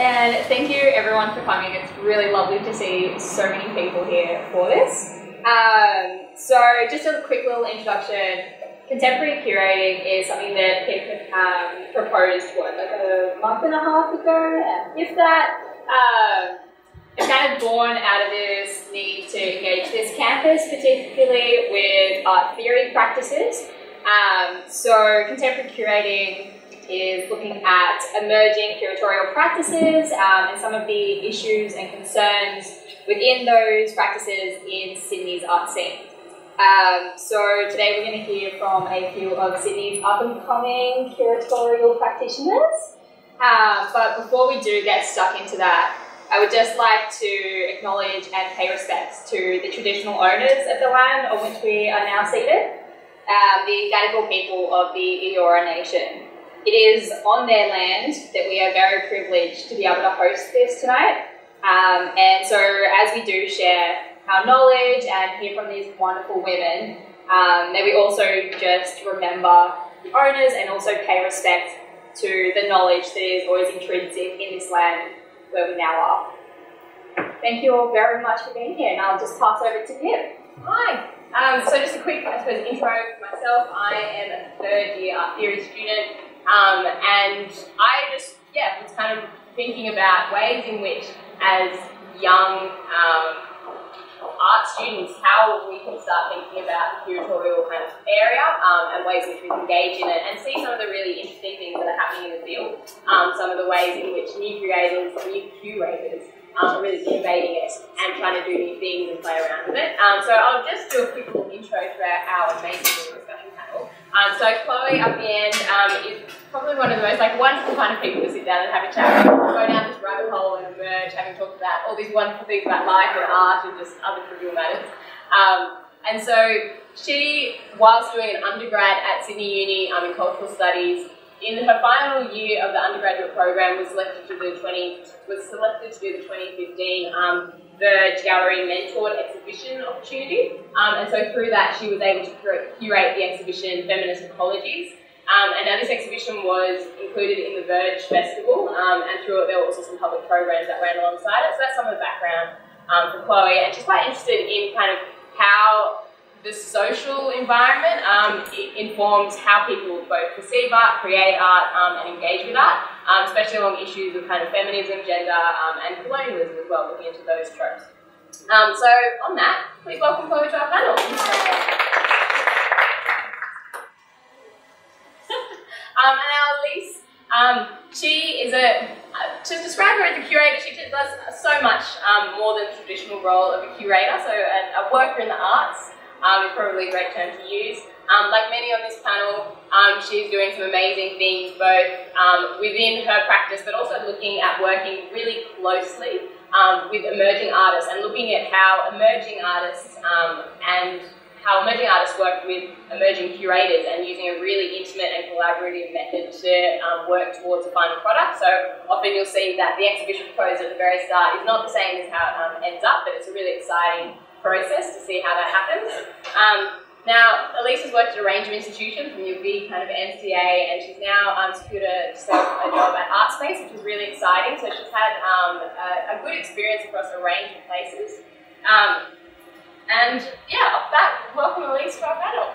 and thank you everyone for coming. It's really lovely to see so many people here for this. So just a quick little introduction. Contemporary curating is something that Pip proposed, like a month and a half ago, if that. It's kind of born out of this need to engage this campus, particularly with art theory practices. So contemporary curating is looking at emerging curatorial practices and some of the issues and concerns within those practices in Sydney's art scene. So today we're going to hear from a few of Sydney's up-and-coming curatorial practitioners. But before we do get stuck into that, I would just like to acknowledge and pay respects to the traditional owners of the land on which we are now seated, the Gadigal people of the Eora Nation. It is on their land that we are very privileged to be able to host this tonight. And so as we do share our knowledge and hear from these wonderful women, may we also just remember the owners and also pay respect to the knowledge that is always intrinsic in this land where we now are. Thank you all very much for being here, and I'll just pass over to Pip. Hi. So just a quick, I suppose, intro for myself. I am a third-year art theory student, and I just, was kind of thinking about ways in which, as young art students, how we can start thinking about the curatorial kind of area and ways in which we can engage in it and see some of the really interesting things that are happening in the field, some of the ways in which new curators are really innovating it and trying to do new things and play around with it. So I'll just do a quick little intro to our amazing little discussion panel. So Chloé up the end is probably one of the most wonderful kind of people to sit down and have a chat with, go down this rabbit hole and emerge, having talked about all these wonderful things about life and art and just other trivial matters. And so she, whilst doing an undergrad at Sydney Uni in cultural studies, in her final year of the undergraduate program was selected to do the 2015 Verge Gallery Mentored Exhibition opportunity. And so through that she was able to curate the exhibition Feminist Ecologies. And now this exhibition was included in the Verge Festival, and through it there were also some public programs that ran alongside it. So that's some of the background for Chloé, and she's quite interested in kind of how the social environment informs how people both perceive art, create art, and engage with art, especially along issues of kind of feminism, gender, and colonialism as well, looking into those tropes. So on that, please welcome Chloé to our panel. And now Elyse, she is to describe her as a curator, she does so much more than the traditional role of a curator, so a worker in the arts. Is probably a great term to use. Like many on this panel, she's doing some amazing things both within her practice, but also looking at working really closely with emerging artists and looking at how emerging artists work with emerging curators and using a really intimate and collaborative method to work towards a final product. So often you'll see that the exhibition proposed at the very start is not the same as how it ends up, but it's a really exciting process to see how that happens. Now, Elyse has worked at a range of institutions, from your big kind of MCA, and she's now secured herself a job at Artspace, which is really exciting. So she's had a good experience across a range of places. And yeah, off that, welcome Elyse to our panel.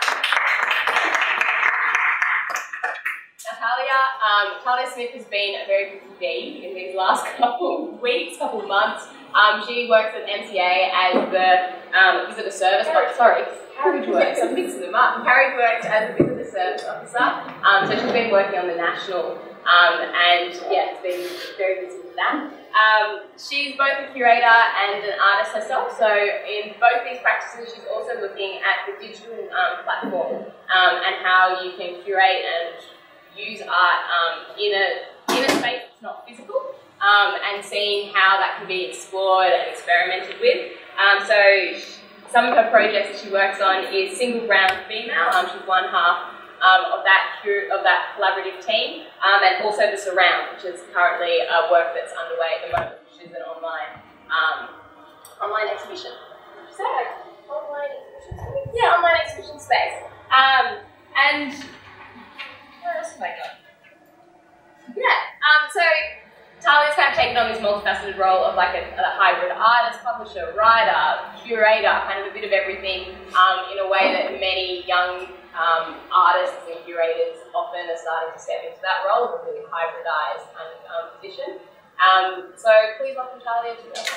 Now, Talia Smith has been a very busy bee in these last couple of weeks, couple of months. She works at MCA as the visitor service Carriage Works. I'm mixing them up. Carriage Works as the visitor service officer. So she's been working on the national, and yeah, it's been very busy with that. She's both a curator and an artist herself. So in both these practices, she's also looking at the digital platform and how you can curate and use art in a space that's not physical. And seeing how that can be explored and experimented with. So some of her projects that she works on is Single Brown Female. She's one half of that collaborative team, and also The Surround, which is currently a work that's underway at the moment, which is an online exhibition. So online exhibition space. And where else have I got? Yeah. So Talia's kind on this multifaceted role of like a hybrid artist, publisher, writer, curator, kind of a bit of everything, in a way that many young artists and curators often are starting to step into that role of a really hybridized kind of position. So please welcome Talia to that.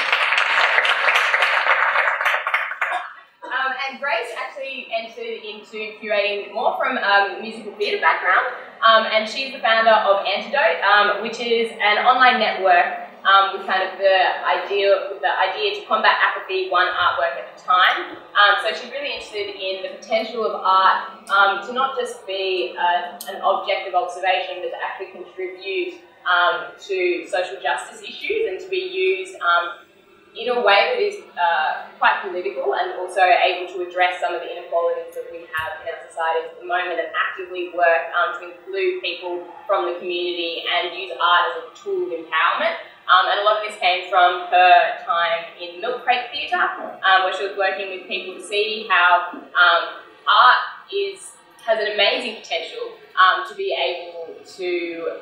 And Grace actually entered into curating more from a musical theatre background, and she's the founder of Antidote, which is an online network with kind of the idea to combat apathy, one artwork at a time. So she's really interested in the potential of art to not just be an object of observation, but to actually contribute to social justice issues and to be used in a way that is quite political and also able to address some of the inequalities that we have in our society at the moment, and actively work to include people from the community and use art as a tool of empowerment. And a lot of this came from her time in Milk Crate Theatre, where she was working with people to see how art has an amazing potential to be able to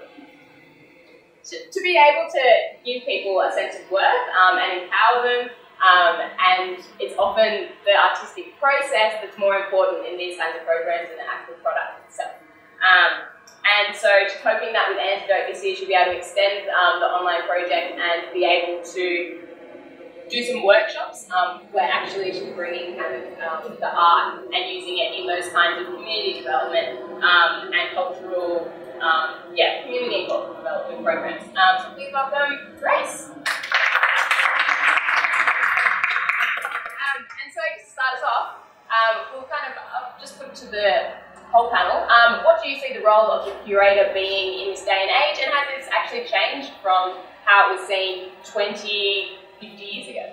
give people a sense of worth and empower them, and it's often the artistic process that's more important in these kinds of programs than the actual product itself. And so she's hoping that with Antidote this year she'll be able to extend the online project and be able to do some workshops where actually she's bringing kind of the art and using it in those kinds of community development and cultural community and cultural development programs. So please welcome Grace. And so just to start us off, we'll kind of just put to the whole panel, what do you see the role of the curator being in this day and age, and has this actually changed from how it was seen 20, 50 years ago?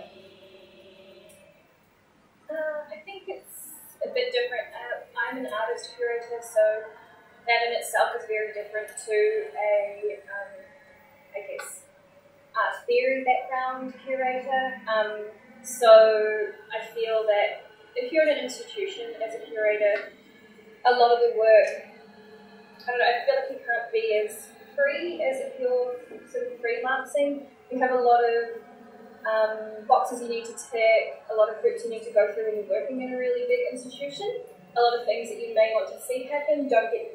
I think it's a bit different. I'm an artist curator, so that in itself is very different to a, I guess, art theory background curator. So I feel that if you're in an institution as a curator, a lot of the work, I don't know, I feel like you can't be as free as if you're sort of freelancing. You have a lot of boxes you need to tick, a lot of hoops you need to go through when you're working in a really big institution. A lot of things that you may want to see happen don't get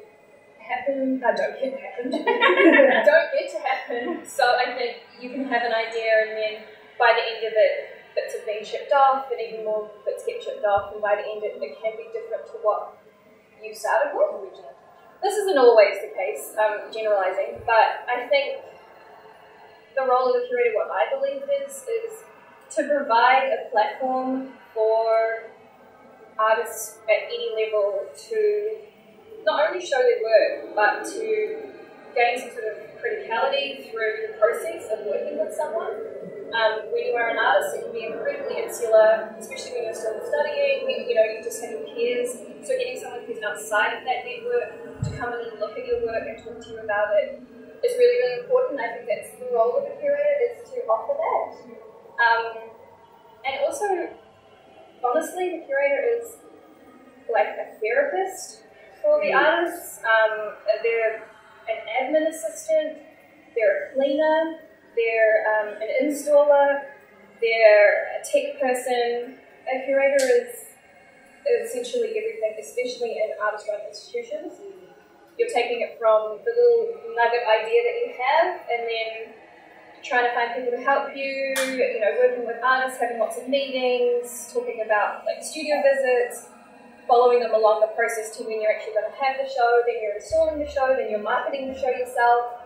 to happen. So I think you can have an idea, and then by the end of it, bits have been shipped off, and even more bits get shipped off, and by the end it can be different to what you started with originally. This isn't always the case, generalising, but I think the role of the curator, what I believe it is to provide a platform for artists at any level to not only show their work, but to gain some sort of criticality through the process of working with someone. When you are an artist, it can be incredibly insular, especially when you're still studying, you just have your peers. So getting someone who's outside of that network to come in and look at your work and talk to you about it is really, really important. I think that's the role of a curator, is to offer that. And also, honestly, the curator is like a therapist for the artists. They're an admin assistant, they're a cleaner, they're an installer, they're a tech person. A curator is essentially everything, especially in artist-run institutions. You're taking it from the little nugget idea that you have, and then trying to find people to help you, working with artists, having lots of meetings, talking about like studio visits, following them along the process to when you're actually going to have the show, then you're installing the show, then you're marketing the show yourself.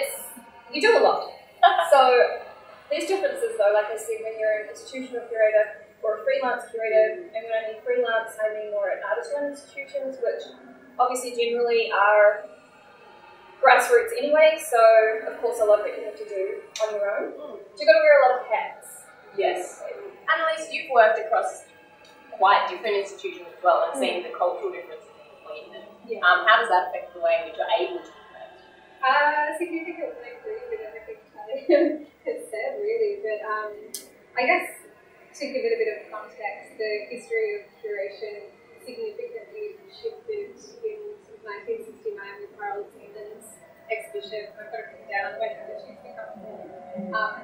You do a lot. So there's differences though, like I said, when you're an institutional curator or a freelance curator, and when I mean freelance, I mean more at artist-run institutions, which obviously generally are grassroots anyway, so of course a lot of it you have to do on your own. So you've got to wear a lot of hats. Yes. And Elyse, you've worked across quite different institutions as well, and seen the cultural differences between them. Yeah. How does that affect the way in which you're able to create? Significantly, but I think it's sad really, but I guess to give it a bit of context, the history of curation significantly shifted in 1969 with Harold Seaman's ex-bishop. I've got it written down, when did she become?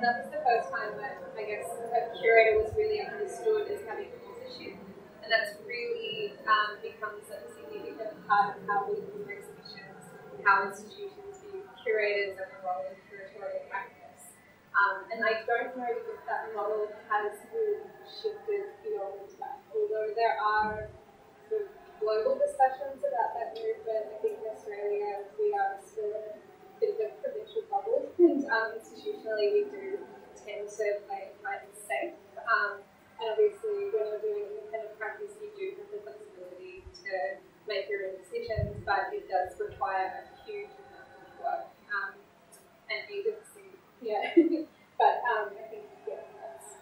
that was the first time that I guess a curator was really understood as having authorship, and that's really become such a significant part of how we do exhibitions, how institutions view curators and the role of curatorial practice. And I don't know if that model has really shifted beyond that, although there are sort of global discussions about that movement. I think in Australia we are still in a bit of a provincial bubble, and institutionally we do tend to play it quite safe. And obviously when you're doing independent practice you do have the flexibility to make your own decisions, but it does require a huge amount of work and agency. Yeah. But I think that's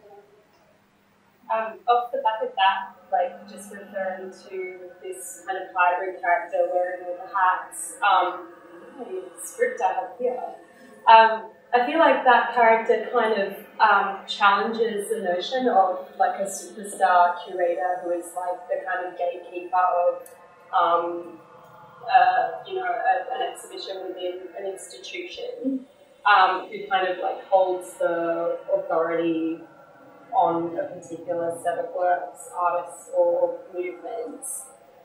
off the back of that, like just referring to this kind of hybrid character wearing all the hats, the script I have here. I feel like that character kind of challenges the notion of like a superstar curator who is like the kind of gatekeeper of an exhibition within an institution, who kind of like holds the authority on a particular set of works, artists, or movements.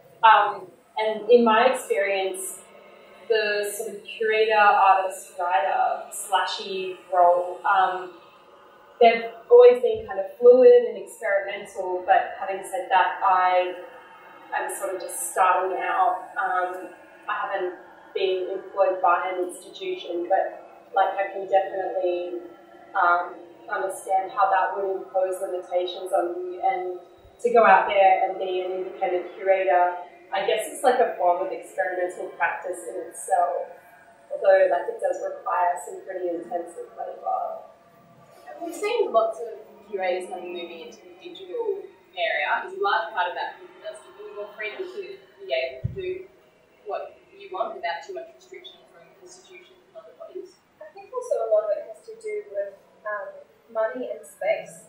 And in my experience, the sort of curator, artist, writer, slashy role, they've always been kind of fluid and experimental, but having said that, I'm sort of just starting out. I haven't been employed by an institution, but like I can definitely understand how that would impose limitations on you, and to go out there and be an independent curator, I guess it's like a form of experimental practice in itself, although like it does require some pretty intensive labour. We've seen lots of curators kind of moving into the digital area. Is a large part of that does give you more freedom to be able to do what you want without too much restriction from institutions and other bodies? I think also a lot of it has to do with money and space.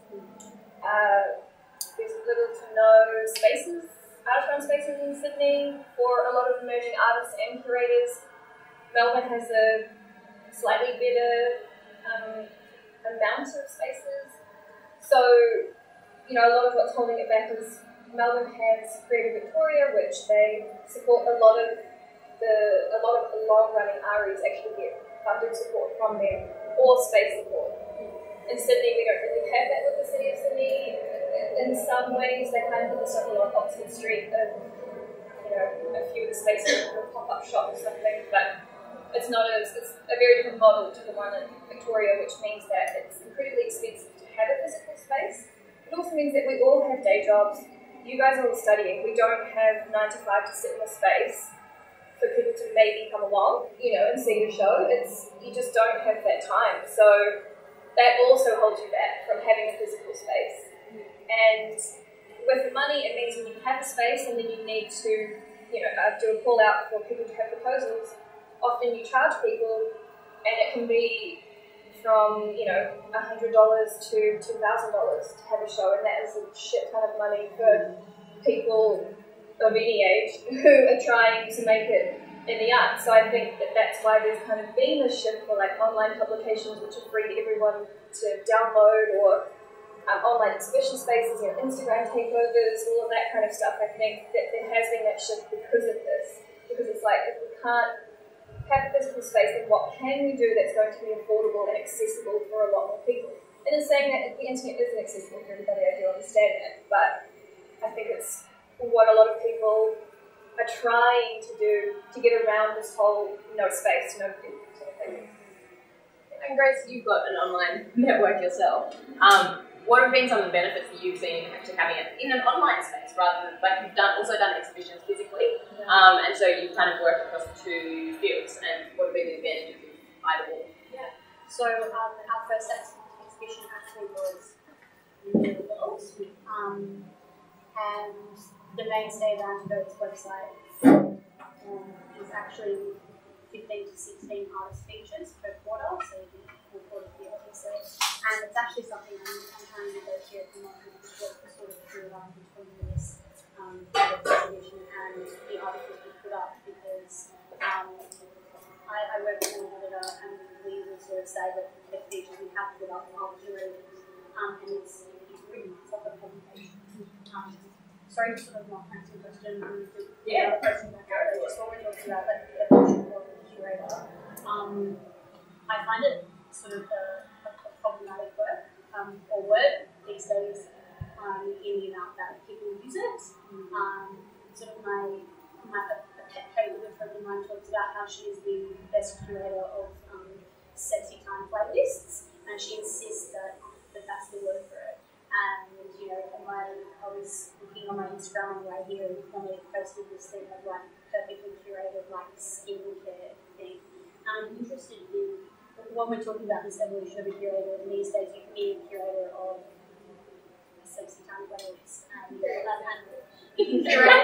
There's little to no spaces, out-of-town spaces in Sydney for a lot of emerging artists and curators. Melbourne has a slightly better amount of spaces. So, you know, a lot of what's holding it back is Melbourne has Creative Victoria, which they support a lot of long-running REs actually get funded support from them or space support. In Sydney, we don't really have that with the City of Sydney. In some ways, they kind of put the stuff along Oxford Street and, you know, a few of the spaces for a pop-up shop or something, but it's a very different model to the one in Victoria, which means that it's incredibly expensive to have a physical space. It also means that we all have day jobs. You guys are all studying. We don't have 9 to 5 to sit in a space for people to maybe come along, you know, and see your show. You just don't have that time. So that also holds you back from having a physical space. And with money, it means when you have a space and then you need to, you know, do a call out for people to have proposals, often you charge people, and it can be from, you know, $100 to $2,000 to have a show, and that is a shit ton of money for people of any age who are trying to make it in the arts. So I think that's why there's kind of been this shift for like online publications which are free to everyone to download, or online exhibition spaces, you know, Instagram takeovers, all of that kind of stuff. I think that there has been that shift because of this. Because it's like, if we can't have a physical space, then what can we do that's going to be affordable and accessible for a lot more people? And in saying that the internet isn't accessible for everybody, I do understand that, but I think it's what a lot of people are trying to do to get around this whole no space, no people sort of thing. And Grace, you've got an online network yourself. What have been some of the benefits that you've seen actually having it in an online space rather than, like, you've also done exhibitions physically, and so you've kind of worked across the two fields, and what have been the advantages of either or? Yeah, so our first exhibition actually was in the world, and the mainstay of Antidote's website is actually 15 to 16 artist features per quarter, so you can record a few obviously. And it's actually something I'm trying to negotiate at the moment, because the sort of through line between this exhibition and the articles we put up, because I work with an editor and we would sort of say that the features we have put of curating, and it's written as like a publication. Sorry for sort of not answering the question. Yeah, question back out. Just what we're talking about, like the evolution of the curator. I find it sort of a problematic work or word these days in the amount that people use it. Sort of a pet hate with a friend of mine talks about how she is the best curator of sexy time playlists, and she insists that that's the word for it. And you know, I was looking on my Instagram on the way here, and somebody posted this thing of like perfectly curated like skincare thing. And I'm interested in when we're talking about this evolution of a curator. And these days, you can be a curator of a sexy time playlist, and you can curate.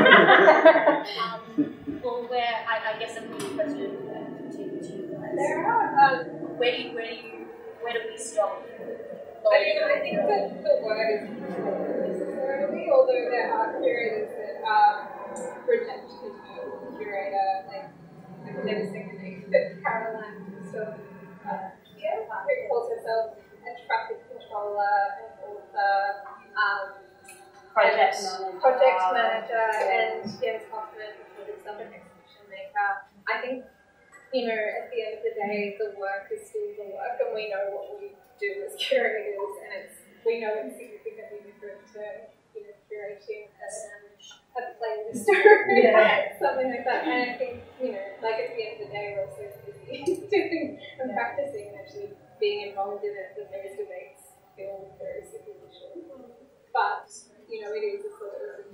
Well, where I guess I'm really question to you guys. Where do we stop? I think that the word is not necessarily, although there are curators that reject the term curator, like I can never say the name, but Caroline sort of who calls herself a traffic controller, an author, project manager, and Jens Hoffman, who is an exhibition maker. I think, you know, at the end of the day, the work is still the work, and we know what we do as curators, and we know it's significantly different to, you know, curating a playlist or something like that. And I think, you know, like at the end of the day, we're also busy doing and practicing and actually being involved in it, that those debates feel very superficial. But, you know, it is a sort of,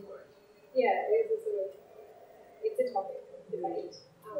it's a topic of debate.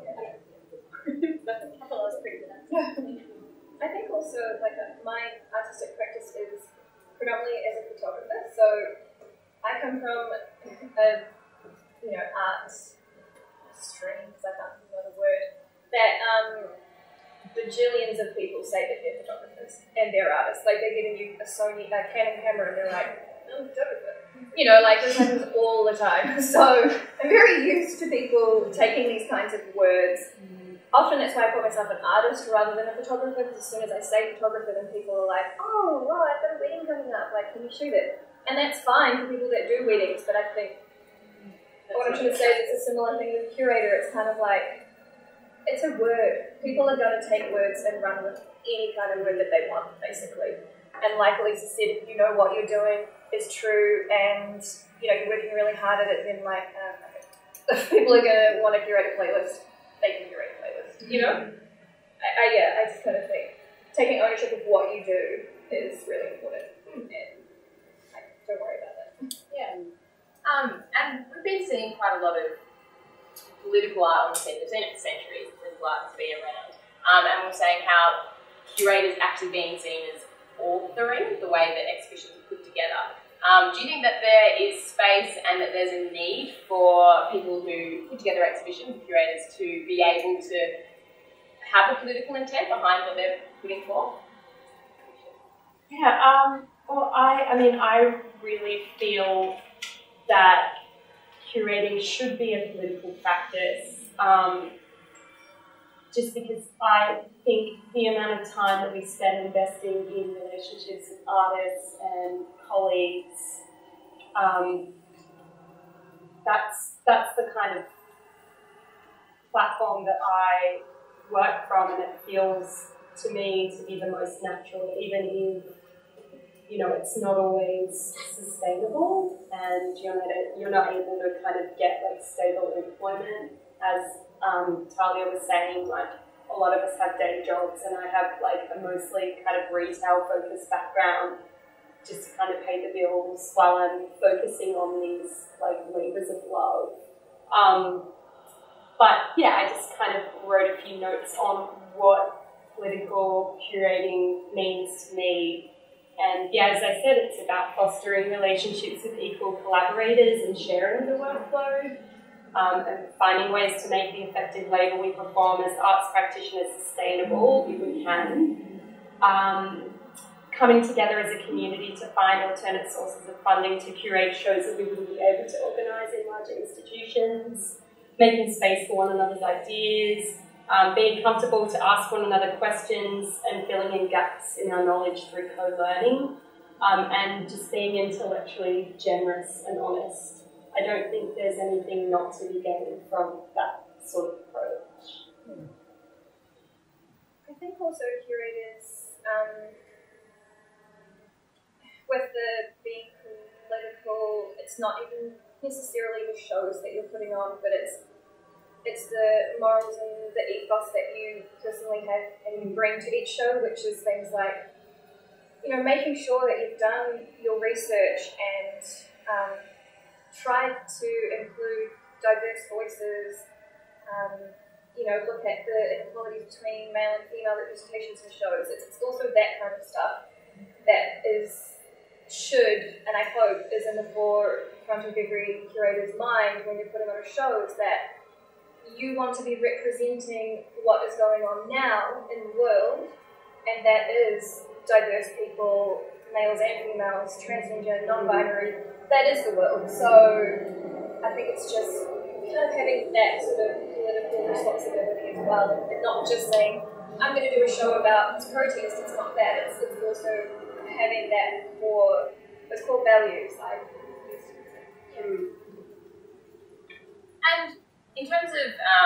I think also, like, my artistic practice is predominantly as a photographer. So I come from a, art stream, because I can't think of the word, that bajillions of people say that they're photographers and they're artists. Like, they're giving you a Canon camera and they're like, I'm a photographer. You know, like, this happens all the time. So I'm very used to people taking these kinds of words. Often that's why I call myself an artist rather than a photographer, because as soon as I say photographer, then people are like, oh, well, I've got a wedding coming up, like, can you shoot it? And that's fine for people that do weddings, but I think what I'm trying to say is it's a similar thing with curator. It's kind of like, it's a word. People are going to take words and run with any kind of word that they want, basically. And like Elyse said, if you know what you're doing is true and, you know, you're working really hard at it, then like, if people are going to want to curate a playlist, they can curate a playlist, you know? I just kind of think taking ownership of what you do is really important, and don't worry about that. Yeah. And we've been seeing quite a lot of political art on the scene. We've seen it for centuries, political art's been around. And we're saying how curators actually being seen as authoring the way that exhibitions are put together. Do you think that there is space and that there's a need for people who put together exhibitions, curators, to be able to have a political intent behind what they're putting forth? Yeah, well, I really feel that curating should be a political practice, just because I think the amount of time that we spend investing in relationships with artists and colleagues, that's the kind of platform that I work from, and it feels to me to be the most natural, even if, you know, it's not always sustainable and you're not able to kind of get like stable employment. As Talia was saying, like, a lot of us have day jobs, and I have like a mostly kind of retail focused background just to kind of pay the bills while I'm focusing on these like labors of love. But yeah, I just kind of wrote a few notes on what political curating means to me. And yeah, as I said, it's about fostering relationships with equal collaborators and sharing the workload, and finding ways to make the effective labour we perform as arts practitioners sustainable, if we can. Coming together as a community to find alternate sources of funding to curate shows that we wouldn't be able to organise in larger institutions, making space for one another's ideas, being comfortable to ask one another questions and filling in gaps in our knowledge through co-learning, and just being intellectually generous and honest. I don't think there's anything not to be gained from that sort of approach. I think also curators, with the being political, it's not even necessarily the shows that you're putting on, but it's the morals and the ethos that you personally have and you bring to each show, which is things like, making sure that you've done your research and tried to include diverse voices, look at the inequalities between male and female representations in shows. It's also that kind of stuff that should, and I hope, is in the forefront of every curator's mind when you're putting on a show, is that you want to be representing what is going on now in the world, and that is diverse people, males and females, transgender, non-binary. That is the world. So I think it's just kind of having that sort of political responsibility as well, and not just saying, I'm going to do a show about protest. It's not that. It's also having that for those core values. And in terms of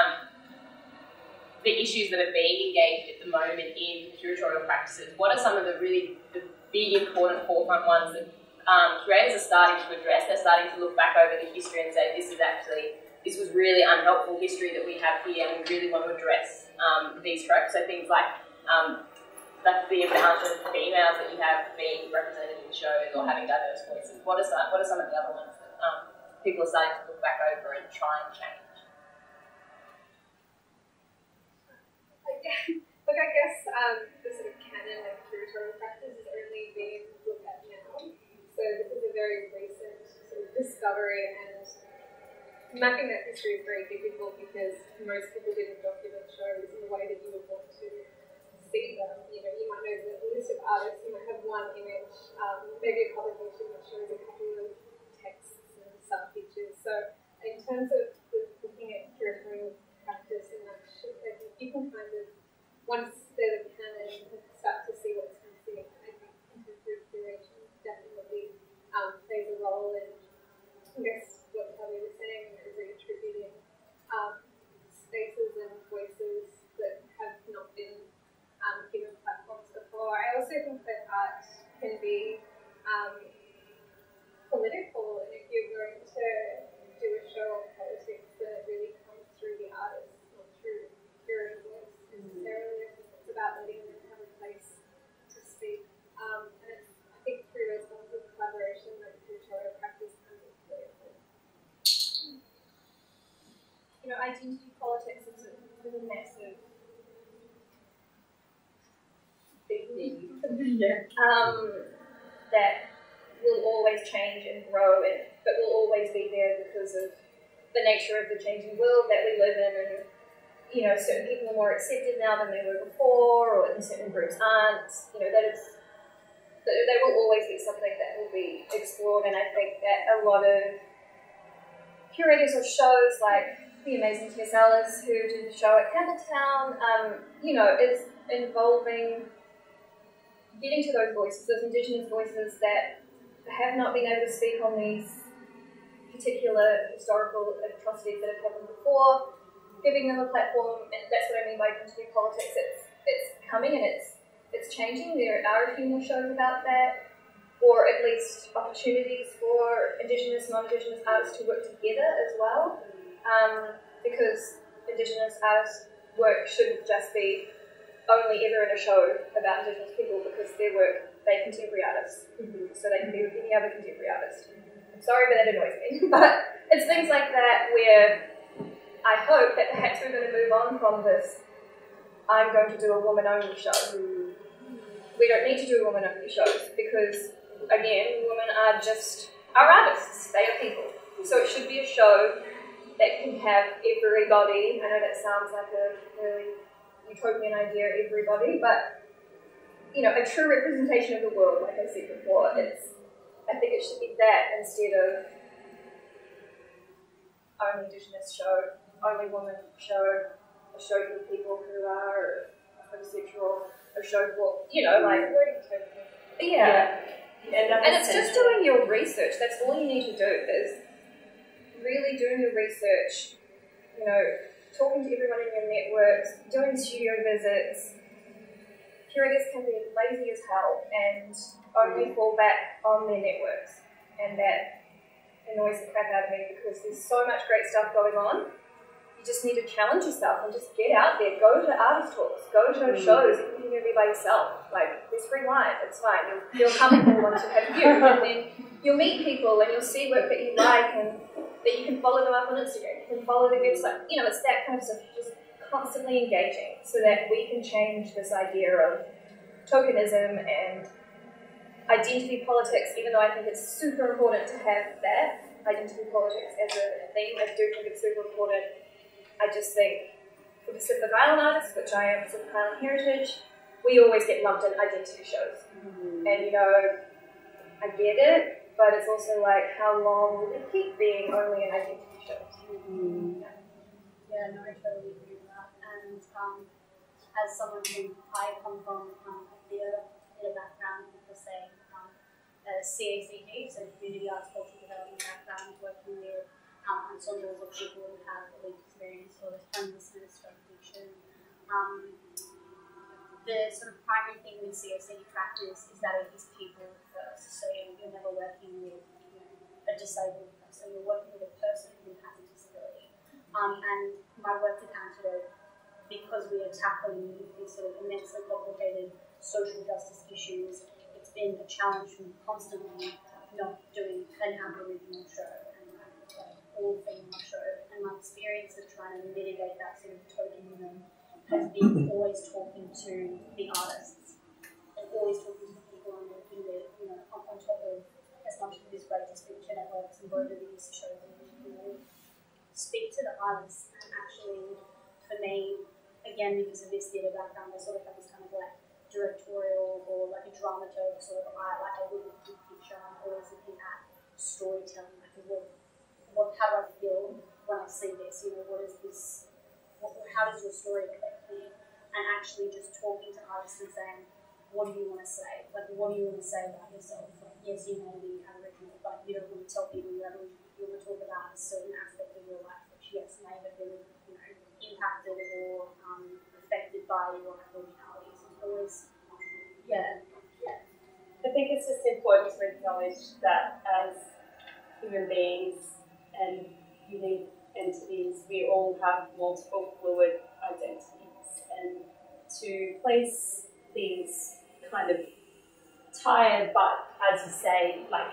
the issues that are being engaged at the moment in curatorial practices, what are some of the big, important forefront ones that curators are starting to address? They're starting to look back over the history and say, this was really unhelpful history that we have here, and we really want to address these tropes. So things like the amount of females that you have being represented in shows or having diverse voices. What are some of the other ones that people are starting to look back over and try and change? Look, I guess the sort of canon of curatorial practice is only being looked at now. So this is a very recent sort of discovery, and mapping that history is very difficult because most people didn't document shows in the way that you would want to see them. You might know the list of artists, you might have one image, maybe a publication that shows a couple of texts and some pictures. So in terms of looking at curatorial practice in that shift, I think you can kind of, once there's a canon, you can start to see what's missing. I think contemporary curation definitely plays a role in, I guess, what Talia was saying, reattributing spaces and voices that have not been given platforms before. I also think that art can be political, and if you're going to do a show on politics, then it really comes through the artist, not through curating voice necessarily. It's about letting them have a place to speak. And it's, I think, through those forms of collaboration that curatorial practice can be political. Identity politics is a massive big thing. That will always change and grow, but will always be there because of the nature of the changing world that we live in, and certain people are more accepted now than they were before, or certain groups aren't. There will always be something that will be explored, and I think that a lot of curators of shows like the amazing T.S. Ellis, who did a show at Campbelltown, is involving getting to those voices, those Indigenous voices that have not been able to speak on these particular historical atrocities that have happened before, giving them a platform, and that's what I mean by contemporary politics. It's coming and it's changing. There are a few more shows about that, or at least opportunities for Indigenous, non-Indigenous artists to work together as well, because Indigenous artists' work shouldn't just be only ever in a show about Indigenous people, because their work, they're contemporary artists, so they can be with any other contemporary artist. I'm sorry, but that annoys me. But it's things like that where I hope that perhaps we're going to move on from this, I'm going to do a woman-only show. We don't need to do woman-only shows because, again, women are artists, they are people. So it should be a show that can have everybody. I know that sounds like a really utopian idea, everybody, but a true representation of the world, like I said before. I think it should be that instead of only Indigenous show, only woman show. a show for people who are homosexual, a show for, you know, like, yeah. And it's just doing your research. That's all you need to do, is really doing your research, you know, talking to everyone in your networks, doing studio visits. Curators can be lazy as hell and only fall back on their networks, and that annoys the crap out of me because there's so much great stuff going on. You just need to challenge yourself and just get out there. Go to artist talks, go to shows, even if you're going to be by yourself. Like, there's free wine, it's fine. You'll come and want to have you, and then you'll meet people and you'll see work that you like, and that you can follow them up on Instagram, you can follow their website. You know, it's that kind of stuff, just constantly engaging so that we can change this idea of tokenism and identity politics, even though I think it's super important to have that, identity politics as a theme. I do think it's super important. I just think for Pacific Island artists, which I am Pacific Island heritage, we always get lumped in identity shows. And, you know, I get it, but it's also like, how long will it keep being only an identity shows? Yeah, no, I totally agree with that. And as someone who I come from a theatre background, people say CACD, so Community Arts Cultural Development background, working with ensembles of people who have a lived experience or homelessness, drug addiction. The sort of primary thing with CACD practice is that it is people first. So you're never working with, you know, a disabled person, you're working with a person who has a disability. And my work with Antidote, because we are tackling these sort of immensely complicated social justice issues, it's been a challenge from constantly not doing an Aboriginal show and all female show. And my experience of trying to mitigate that sort of tokenism has been always talking to the artists and always talking to the people I'm working with, you know, on top of, as much as it is great to speak to networks and broaden these shows, and, you know, speak to the artists. And actually, for me, again, because of this theatre background, I sort of have this kind of like directorial or like a dramaturg sort of eye. Like, I look at the big picture, I'm always looking at storytelling. Like, how do I feel when I see this? You know, what is this? How does your story affect me? And actually just talking to artists and saying, what do you want to say? Like, what do you want to say about yourself? Like, yes, you may be Aboriginal, but you don't want to tell people you're Aboriginal. You want to talk about a certain aspect of your life, which, yes, may have been, you know, impacted or affected by your Aboriginality. So it's always, yeah. I think it's just important to acknowledge that as human beings and unique entities, we all have multiple fluid identities, and to place these kind of tired but, as you say, like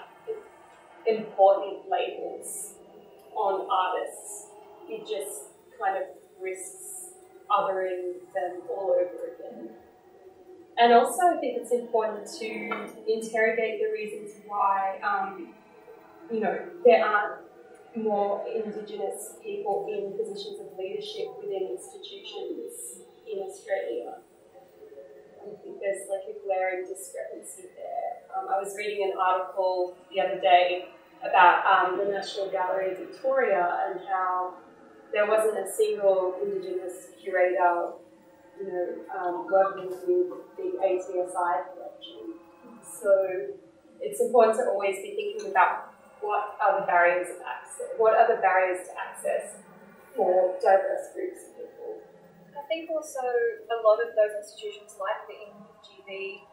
important labels on artists, it just kind of risks othering them all over again. And also I think it's important to interrogate the reasons why, you know, there aren't more Indigenous people in positions of leadership within institutions in Australia. I think there's like a glaring discrepancy there. I was reading an article the other day about the National Gallery of Victoria and how there wasn't a single Indigenous curator, you know, working with the ATSI collection. So it's important to always be thinking about what are the barriers of access, what are the barriers to access for diverse groups of people. I think also a lot of those institutions, like the MGB,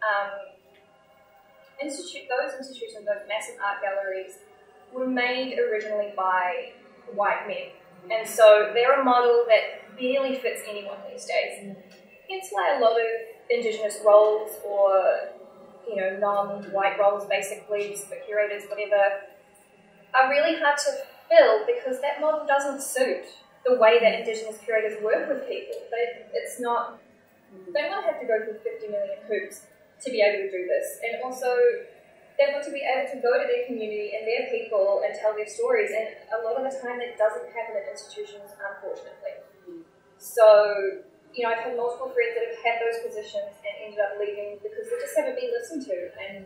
those institutions, those massive art galleries, were made originally by white men. And so they're a model that barely fits anyone these days. It's why a lot of Indigenous roles, or, you know, non-white roles, basically, just for curators, whatever, are really hard to fill because that model doesn't suit the way that Indigenous curators work with people. It's not, they don't have to go through 50 million hoops to be able to do this. And also, they want to be able to go to their community and their people and tell their stories. And a lot of the time that doesn't happen at institutions, unfortunately. So, you know, I've had multiple friends that have had those positions and ended up leaving because they just haven't been listened to. And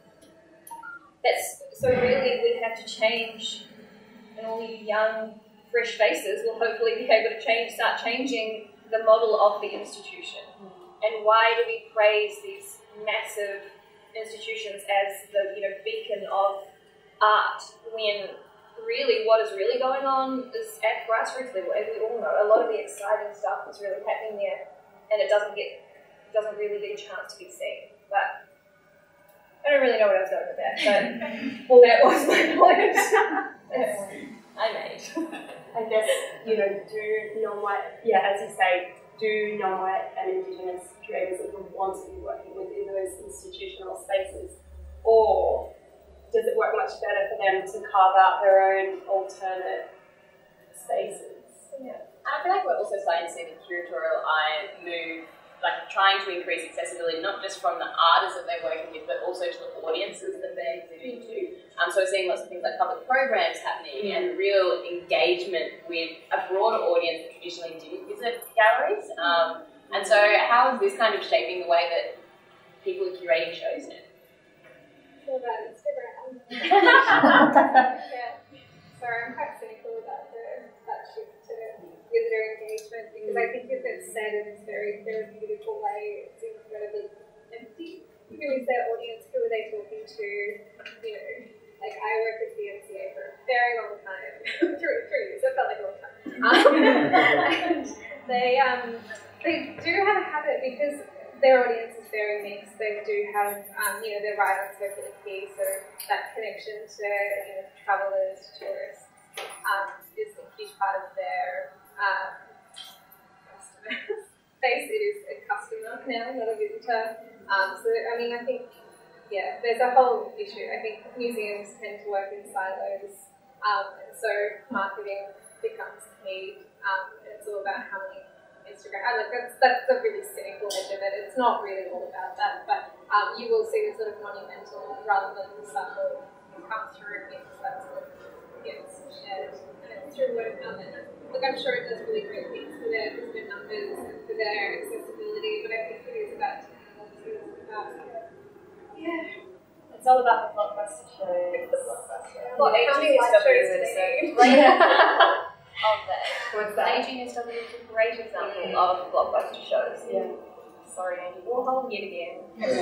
so really we have to change, and all you young fresh faces will hopefully be able to start changing the model of the institution. And why do we praise these massive institutions as the beacon of art when really what is really going on is at grassroots level? As we all know, a lot of the exciting stuff is really happening there, and it doesn't really get a chance to be seen. But I don't really know what I was going with that, but well, that was my point. I made. I guess, do non-white, as you say, do non-white and Indigenous curators even want to be working within those institutional spaces? Or does it work much better for them to carve out their own alternate spaces? Yeah. And I feel like we're also starting to see the curatorial eye move, like trying to increase accessibility, not just from the artists that they're working with, but also to the audiences that they're exhibiting to. So we're seeing lots of things like public programs happening and real engagement with a broader audience that traditionally didn't visit galleries. And so how is this kind of shaping the way that people are curating shows now? All about Instagram. Yeah. Sorry, I'm quite cynical about that shift to visitor engagement because I think if it's said in this very beautiful way, it's incredibly empty. Who is their audience? Who are they talking to? Like I worked at the NCA for a very long time, 3 years. It felt like a long time. And they do have a habit because their audience is very mixed. They do have, their write-ups are really key. So that connection to travellers, tourists, is a huge part of their customer base. It is a customer now, not a visitor. I think, there's a whole issue. I think museums tend to work in silos, and so marketing becomes key. And it's all about how many Instagram. That's a really cynical edge of it. It's not really all about that, but you will see the sort of monumental rather than the subtle come through because that's what gets shared. And it's through word of mouth. And I'm sure it does really great things for their visitor numbers and for their accessibility, but I think it is about technology. It's all about the blockbuster show. It's the blockbuster. Well, aging shows today. Of that. What's that? Aging is a great example of blockbuster shows. Yeah. Sorry, Andy Warhol, yet again.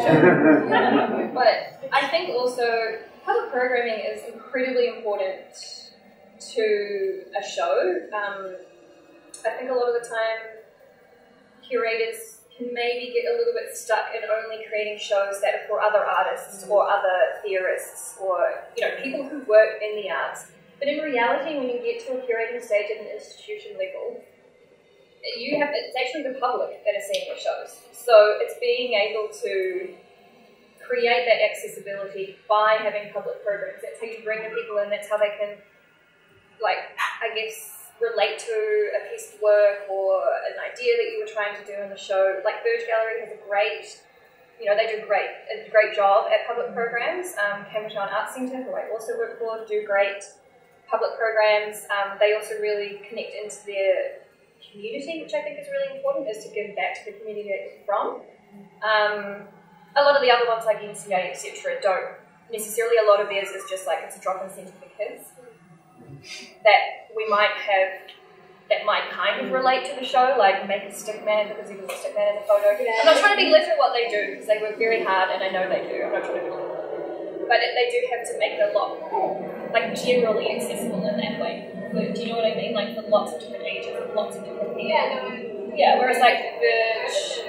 But I think also public programming is incredibly important to a show. I think a lot of the time curators can maybe get a little bit stuck in only creating shows that are for other artists or other theorists or people who work in the arts. But in reality, when you get to a curating stage at an institution level, it's actually the public that is seeing your shows. So it's being able to create that accessibility by having public programs. That's how you bring the people in, that's how they can, relate to a piece of work or an idea that you were trying to do in the show. Like Verge Gallery has a great job at public programs. Cambridge Arts Centre, who I also work for, do great public programs. They also really connect into their community, which I think is really important, is to give back to the community that you're from. A lot of the other ones like NCA, etc., don't necessarily. A lot of theirs is just like it's a drop-in centre for kids that we might have, that might kind of relate to the show, like make a stick man because he was a stick man in the photo. Yeah. I'm not trying to belittle what they do because they work very hard and I know they do. I'm not trying to belittle, but they do have to make it a lot generally accessible in that way. But do you know what I mean? Like for lots of different ages and lots of different people. Yeah. Whereas like Verge,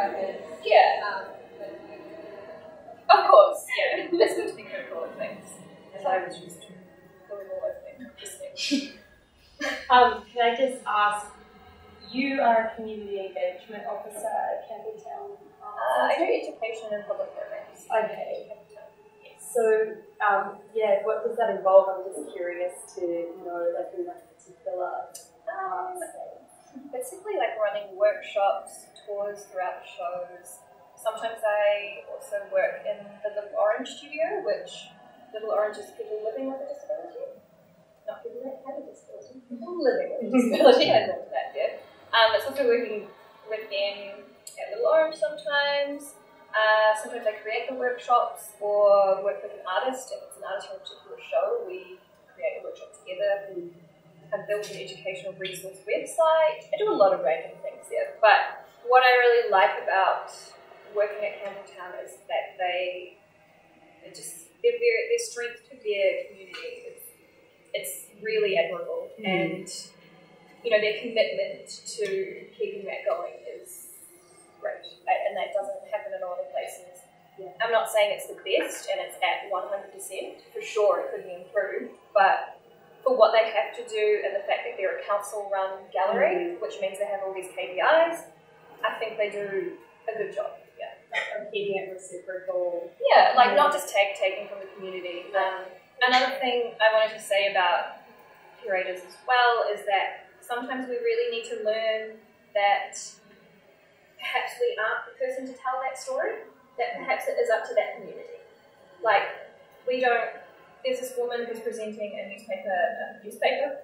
of course, That's good to be critical of things. As I was used to going all over things. Can I just ask, you are a community engagement officer at Campbelltown? I do education and public programs. Okay. So, what does that involve? I'm just curious to know, in that particular basically running workshops, tours throughout the shows. Sometimes I also work in the Little Orange studio, which Little Orange is people living with a disability. Not people that have a disability, people living with a disability. I learned that yet. It's also working with them at Little Orange sometimes. Sometimes I create the workshops or work with an artist. If it's an artist from a particular show, we create a workshop together. I've built an educational resource website. I do a lot of random things here, but what I really like about working at Campbelltown is that their strength to their community it's really admirable, and their commitment to keeping that going is great, and that doesn't happen in a lot of places. Yeah. I'm not saying it's the best and it's at 100%. For sure, it could be improved, but for what they have to do and the fact that they're a council-run gallery, which means they have all these KPIs, I think they do a good job. Yeah, and keeping it reciprocal. Yeah, like not just taking from the community. Another thing I wanted to say about curators as well is that sometimes we really need to learn that perhaps we aren't the person to tell that story, that perhaps it is up to that community. Like, there's this woman who's presenting a paper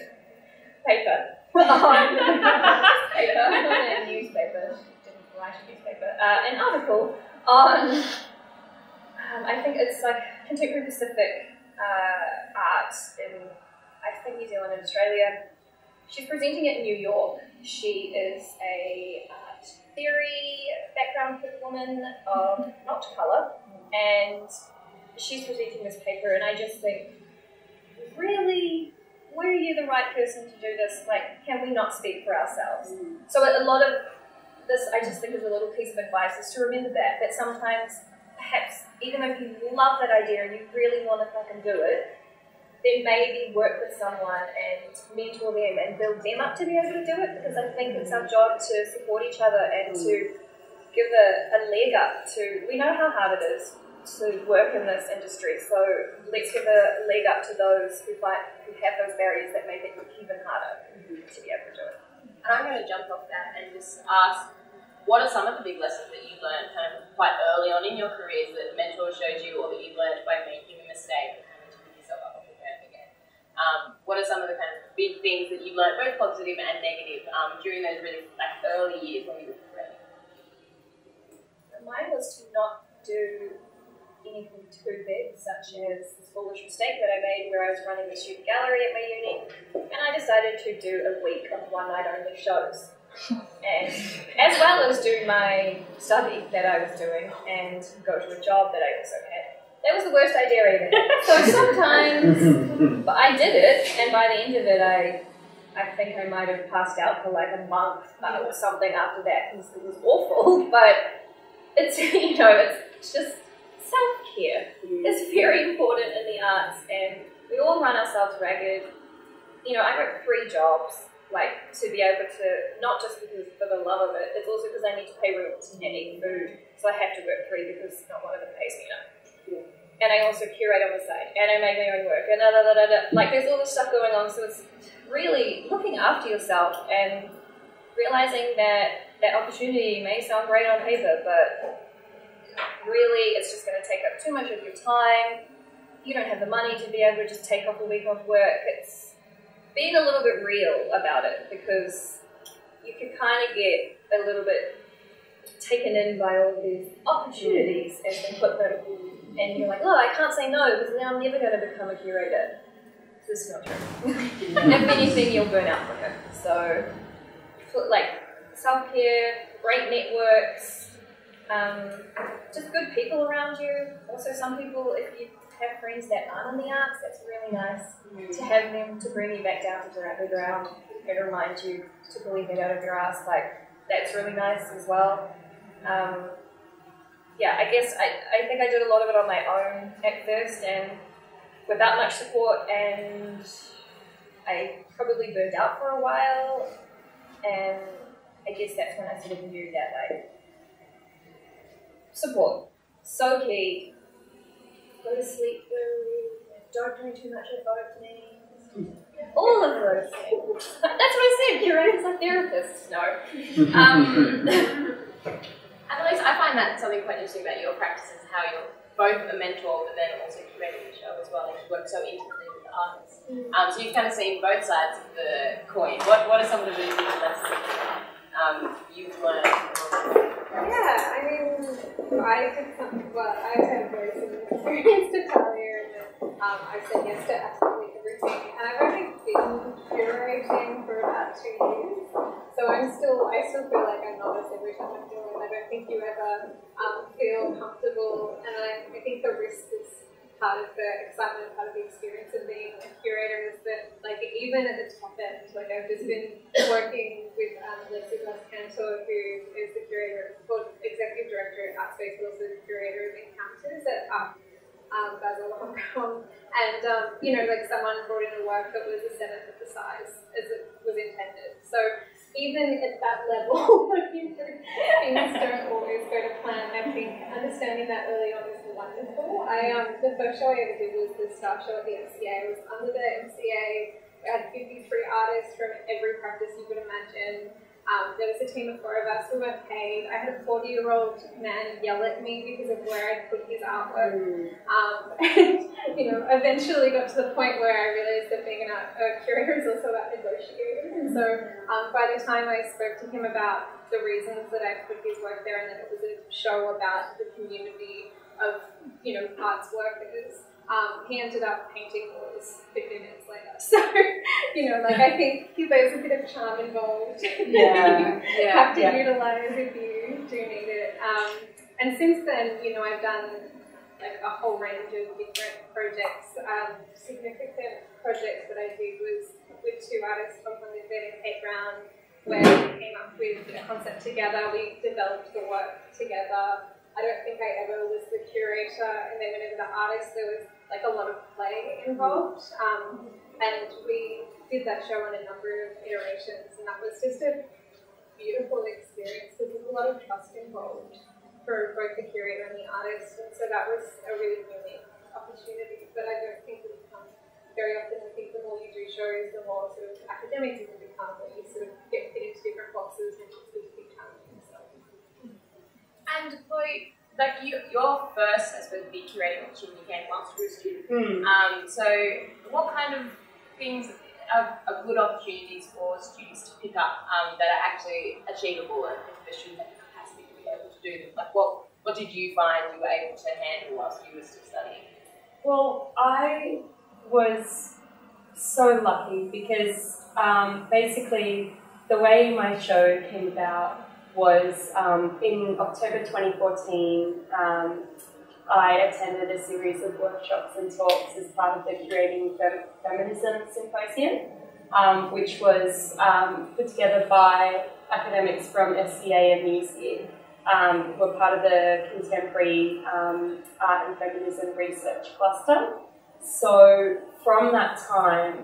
an article on, I think it's like contemporary Pacific art in, I think, New Zealand and Australia. She's presenting it in New York. She is a art theory background woman of not colour, and she's presenting this paper, and I just think, really, were you the right person to do this? Like, can we not speak for ourselves? So a lot of this, I just think, is a little piece of advice, is to remember that sometimes, perhaps, even though you love that idea and you really want to fucking do it, then maybe work with someone and mentor them and build them up to be able to do it, because I think it's our job to support each other and to give a leg up to, we know how hard it is to work in this industry, so let's give a leg up to those who have those barriers that make it even harder to be able to do it. And I'm going to jump off that and just ask, what are some of the big lessons that you learned kind of quite early on in your careers that mentors showed you, or that you learned by making a mistake and having to pick yourself up off the ground again? What are some of the kind of big things that you learned, both positive and negative, during those really early years when you were creating? Mine was to not do anything too big, such as this foolish mistake that I made where I was running the student gallery at my uni, and I decided to do a week of one-night-only shows, and as well as do my study that I was doing and go to a job that I also had. That was the worst idea ever. So sometimes, but I did it, and by the end of it, I think I might have passed out for like a month or something after that, because it was awful. But it's it's just self-care. It's very important in the arts, and we all run ourselves ragged. I work 3 jobs, like, to be able to, not just because for the love of it, it's also because I need to pay rent and eat food, so I have to work 3 because not one of them pays me enough. And I also curate on the side, and I make my own work, and like, there's all this stuff going on, so it's really looking after yourself and realizing that that opportunity may sound great on paper, but really it's just going to take up too much of your time. You don't have the money to be able to just take off a week off work. It's being a little bit real about it, because you can kind of get a little bit taken in by all these opportunities as they put them, and you're like, oh, I can't say no because now I'm never going to become a curator. This is not true. If anything, you'll burn out quicker. So, like, self-care, great networks, just good people around you. Also, some people, if you have friends that aren't in the arts, that's really nice to have them to bring you back down to the ground and remind you to pull your head out of your ass. Like, that's really nice as well. Yeah, I guess I think I did a lot of it on my own at first and without much support, and I probably burned out for a while, and I guess that's when I sort of knew that, like, support, so key. Go to sleep early, don't drink too much of things, all of those things. That's what I said, curators are therapists. No. And Elyse, I find that something quite interesting about your practices, how you're both a mentor but then also curating the show as well, and you work so intimately with the artists. So you've kind of seen both sides of the coin. What are some of the really big lessons you've learned? Yeah, I mean, I did something, I've had a very similar experience to Talia, and I said yes to absolutely everything, and I've only been curating for about 2 years, so I still feel like I'm novice every time I do it. I don't think you ever feel comfortable, and I think the risk is part of the excitement, part of the experience of being a curator is that, like, even at the top end, like, I've just been working with Elyse Goldfinch, who is the curator, called executive director at Art Space, but also the curator of Encounters at Basel, Hong Kong. And, you know, like, someone brought in a work that was a seventh of the size as it was intended. So even at that level, things don't always go to plan. I think understanding that early on is wonderful. The first show I ever did was the staff show at the MCA. I was under the MCA. We had 53 artists from every practice you could imagine. There was a team of 4 of us who weren't paid. I had a 40-year-old man yell at me because of where I'd put his artwork. And, you know, eventually got to the point where I realized that being a curator is also about negotiating. And so by the time I spoke to him about the reasons that I put his work there and that it was a show about the community of, you know, arts workers, he ended up painting walls 15 minutes later. So, you know, like, I think there's a bit of charm involved. Yeah. You have to utilize if you do need it. And since then, you know, I've done like a whole range of different projects. Significant projects that I did was with 2 artists, Tom and Kate Brown, where we came up with a concept together. We developed the work together. I don't think I ever was the curator, and then whenever the artist, there was like a lot of play involved, and we did that show on a number of iterations, and that was just a beautiful experience. There was a lot of trust involved for both the curator and the artist, and so that was a really unique opportunity. But I don't think it becomes very often. I think the more you do shows, the more sort of academic you can become, where you sort of get fit into different boxes and it's a big challenge. So. And Chloé, like your first, I suppose, big curating opportunity came whilst you were a student. So what kind of things are good opportunities for students to pick up that are actually achievable and the student have the capacity to be able to do them? Like what did you find you were able to handle whilst you were still studying? Well, I was so lucky because basically the way my show came about was in October 2014, I attended a series of workshops and talks as part of the Curating Feminism Symposium, which was put together by academics from SCA and UCA, who were part of the Contemporary Art and Feminism Research Cluster. So from that time,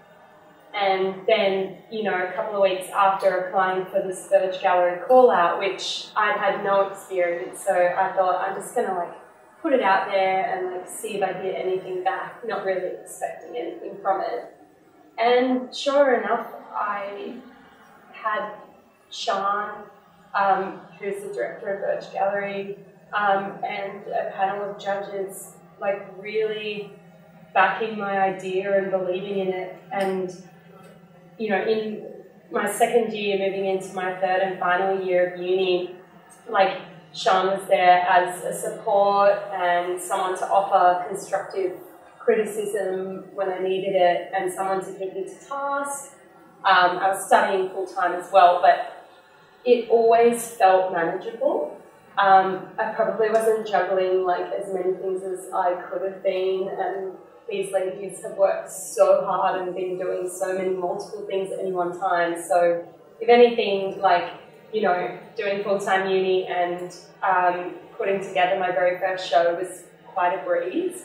and then, you know, a couple of weeks after applying for this Verge Gallery call-out, which I'd had no experience, so I thought I'm just going to, like, put it out there and, like, see if I get anything back, not really expecting anything from it. And sure enough, I had Sean, who's the director of Verge Gallery, and a panel of judges, like, really backing my idea and believing in it. And you know, in my second year, moving into my 3rd and final year of uni, like, Sean was there as a support and someone to offer constructive criticism when I needed it and someone to take me to task. I was studying full-time as well, but it always felt manageable. I probably wasn't juggling, like, as many things as I could have been, and these ladies have worked so hard and been doing so many multiple things at any one time. So if anything, like, you know, doing full-time uni and putting together my very first show was quite a breeze.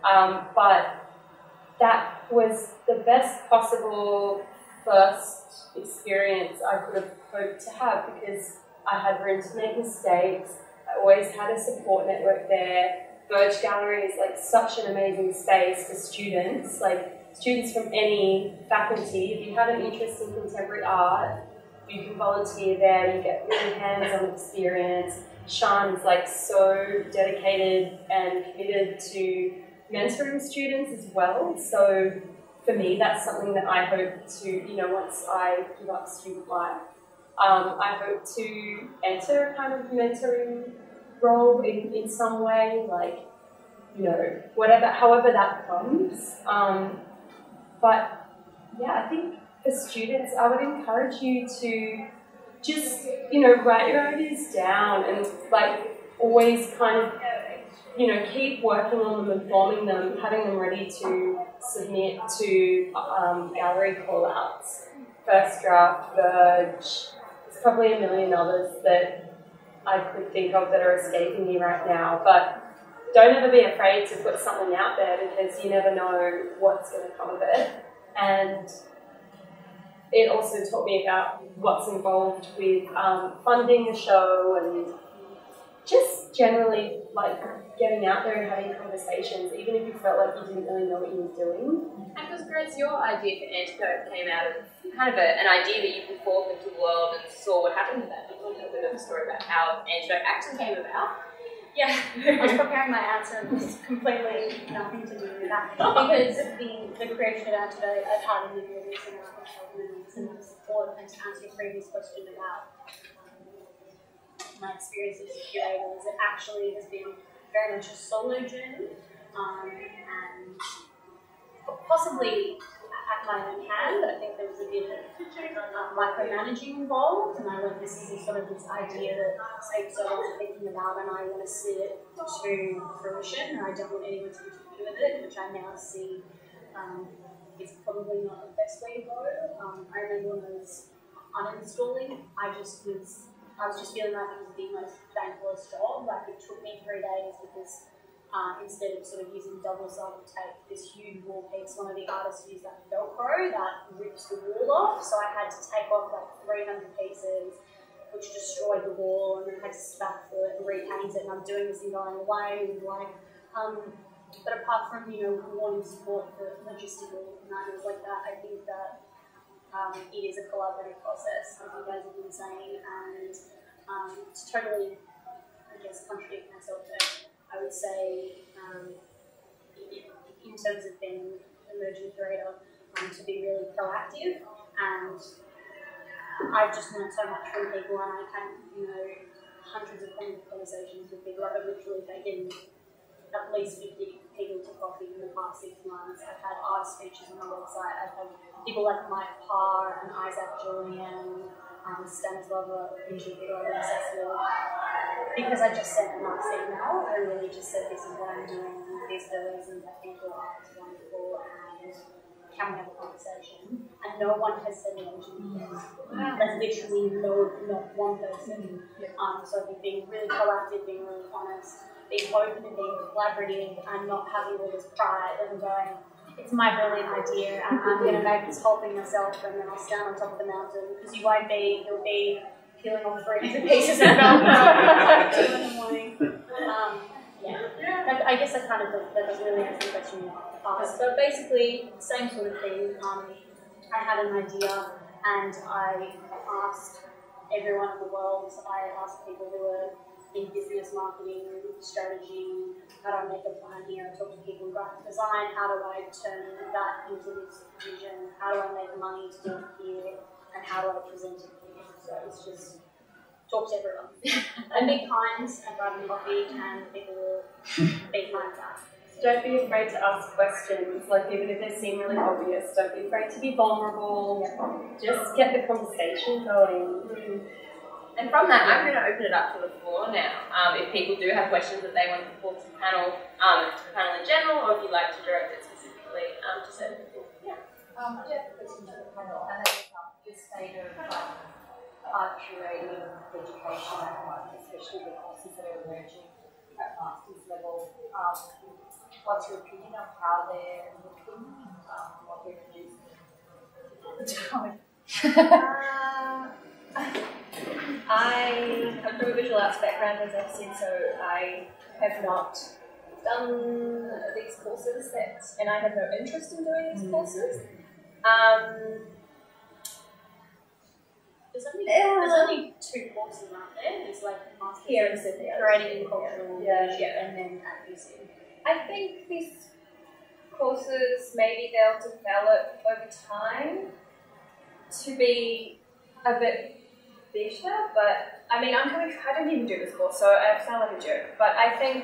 But that was the best possible first experience I could have hoped to have because I had room to make mistakes. I always had a support network there. Verge Gallery is like such an amazing space for students, like students from any faculty. If you have an interest in contemporary art, you can volunteer there, you get really hands-on experience. Sean is like so dedicated and committed to mentoring students as well. So for me, that's something that I hope to, you know, once I give up student life, I hope to enter a kind of mentoring role in some way, like, you know, whatever, however that comes. But yeah, I think for students, I would encourage you to just, you know, write your ideas down and like always kind of, you know, keep working on them and forming them, having them ready to submit to gallery call-outs. First Draft, Verge, there's probably a million others that I could think of that are escaping me right now, but don't ever be afraid to put something out there because you never know what's going to come of it. And it also taught me about what's involved with funding a show and just generally like getting out there and having conversations, even if you felt like you didn't really know what you were doing. And because Grace, your idea for Antidote came out of kind of an idea that you put forth into the world and saw what happened with that. You want to tell a bit of a story about how Antidote actually came about? Yeah, I was preparing my answer and it's completely nothing to do with that. Because the creation of Antidote, I've had in the movies and and support, and to answer your previous question about my experiences as a curator, is it actually has been very much a solo journey, and possibly at my own hand. I think there was a bit of micromanaging involved, and I went, this is sort of this idea that I'm sort of thinking about, and I want to see it to fruition, and I don't want anyone to interfere with it, which I now see is probably not the best way to go. I remember when I was uninstalling, I was just feeling like it was the most thankless job. Like it took me 3 days because instead of sort of using double-sided tape, this huge wall piece, one of the artists used that Velcro that rips the wall off. So I had to take off like 300 pieces, which destroyed the wall, and then I had to spackle it and repaint it. And I'm doing this and going away and away. But apart from, you know, wanting support for logistical matters like that, I think that it is a collaborative process, as you guys have been saying, and to totally, I guess, contradict myself there, I would say, in terms of being an emerging curator, to be really proactive, and I've just learned so much from people, and I had, you know, hundreds of conversations with people. I've literally taken at least 50 people to coffee in the past 6 months. I've had artist features on my website. I've had people like Mike Parr and Isaac Julian, Stanislava, who's obsessed with, because I just sent a nice email and really just said, this is what I'm doing, these are the reasons I think your art is wonderful, and can we have a conversation? And no one has said no to me. Like literally not one person. So I think being really proactive, being really honest, being open and being collaborative, and not having all this pride and going, it's my brilliant idea, and I'm going to make this whole thing myself, and then I'll stand on top of the mountain, because you won't be, you'll be peeling off 300 pieces of Velcro at 2 in the morning. I guess that kind of that really answers the question you asked. But basically, same sort of thing. I had an idea, and I asked everyone in the world. I asked people who were in business, marketing, strategy, how do I make a plan here? I talk to people in graphic design, how do I turn that into this vision? How do I make money to do it here? And how do I present it here? So it's just talk to everyone. And be kind and grab a coffee, and people will be kind back. Don't be afraid to ask questions, like even if they seem really obvious. Don't be afraid to be vulnerable. Just get the conversation going. And from that, I'm going to open it up to the floor now. If people do have questions that they want to put to the panel in general, or if you'd like to direct it specifically to certain people. Yeah. I do have a question to the panel, and that is the state of art curating education at the moment, especially the courses that are emerging at master's level. What's your opinion of how they're looking, what they're producing at the time? I come from a visual arts background, as I've said, so I have not done these courses, and I have no interest in doing these courses. There's only 2 courses, aren't there? There's like Masters Here in Sydney, Curating and Cultural, and then at UC. I think these courses, maybe they'll develop over time to be a bit better, but I mean, I don't even do this course, so I sound like a jerk, but I think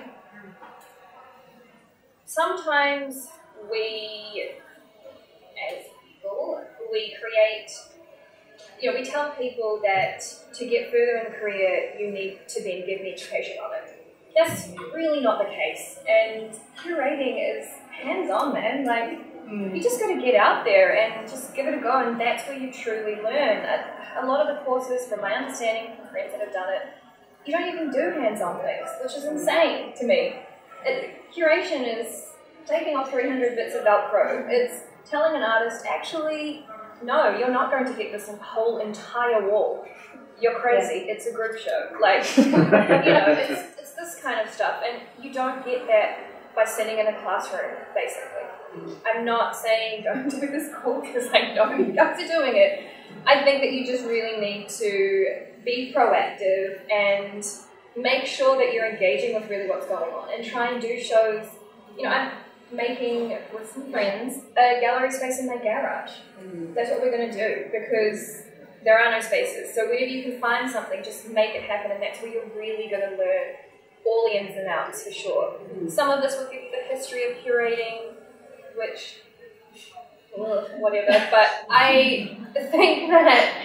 sometimes we, as people. We create, we tell people that to get further in a career, you need to then get an education on it. That's really not the case. And curating is hands-on, man. Like, you just got to get out there and just give it a go, and that's where you truly learn. A lot of the courses, from my understanding, from friends that have done it, you don't even do hands-on things, which is insane to me. Curation is taking off 300 bits of Velcro. It's telling an artist, actually, no, you're not going to get this whole entire wall. You're crazy. It's a group show. Like, it's this kind of stuff. And you don't get that by sitting in a classroom, basically. I'm not saying don't do this course because I know you guys are doing it. I think that you just really need to be proactive and make sure that you're engaging with really what's going on and try and do shows. I'm making, with some friends, a gallery space in my garage. That's what we're going to do because there are no spaces. So whenever you can find something, just make it happen, and that's where you're really going to learn all the ins and outs for sure. Some of this will give you the history of curating, which, whatever, but I think that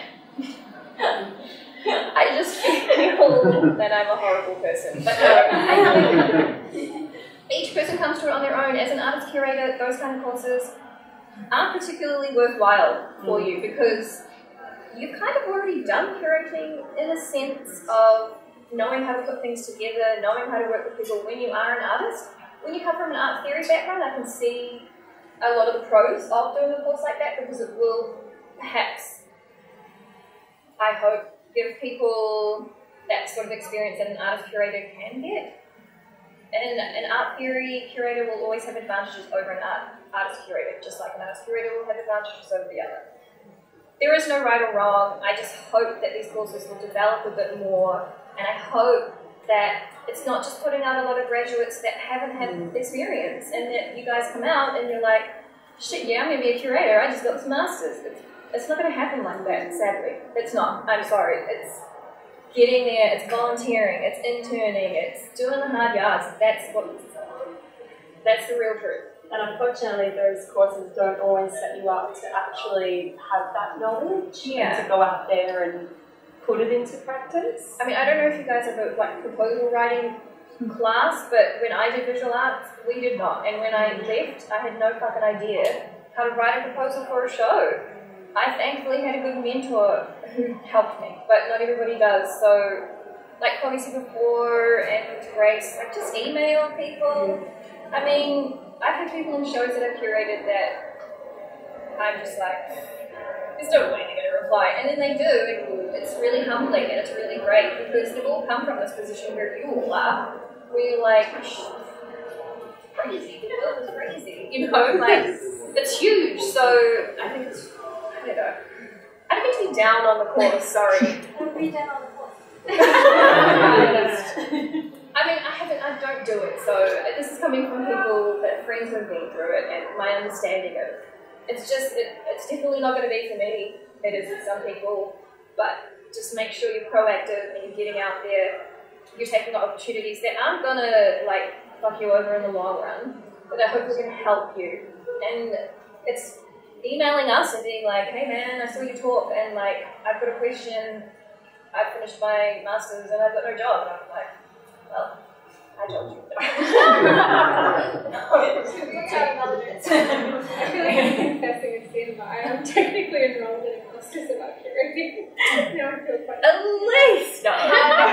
I just feel that I'm a horrible person. But no, I think each person comes to it on their own. As an artist curator, those kind of courses aren't particularly worthwhile for you because you've kind of already done curating in a sense of knowing how to put things together, knowing how to work with people when you are an artist. When you come from an art theory background, I can see a lot of the pros of doing a course like that because it will perhaps, I hope, give people that sort of experience that an artist curator can get. And an art theory curator will always have advantages over an artist curator, just like an artist curator will have advantages over the other. There is no right or wrong. I just hope that these courses will develop a bit more, and I hope that it's not just putting out a lot of graduates that haven't had the experience, and that you guys come out and you're like, shit, yeah, I'm going to be a curator, I just got this master's. It's not going to happen like that, sadly. It's not. I'm sorry. It's getting there, it's volunteering, it's interning, it's doing the hard yards. That's the real truth. And unfortunately, those courses don't always set you up to actually have that knowledge and to go out there and put it into practice. I mean, I don't know if you guys have a proposal writing class, but when I did visual arts, we did not. And when I left, I had no fucking idea how to write a proposal for a show. I thankfully had a good mentor who helped me, but not everybody does. So, like Chloe said before, and Grace, just email people. I mean, I've had people in shows that I've curated that I'm just like, there's no way they're going to reply. And then they do. It's really humbling and it's really great because they've all come from this position where you all are, where you're like, crazy, the world is crazy, it's huge. So I think it's, I don't know. I don't mean to be down on the course, sorry. Don't be down on the course. I don't do it, so this is coming from people that friends have been through it and my understanding of it. It's definitely not going to be for me. It is for some people, but just make sure you're proactive and you're getting out there. You're taking opportunities that aren't going to fuck you over in the long run, but I hope are going to help you. And it's emailing us and being like, hey man, I saw you talk and I've got a question, I've finished my master's and I've got no job. And I'm like, well, I told you. I feel like I'm confessing a sin, but I am technically enrolled in a master's about curating. Now I feel quite Elyse! No.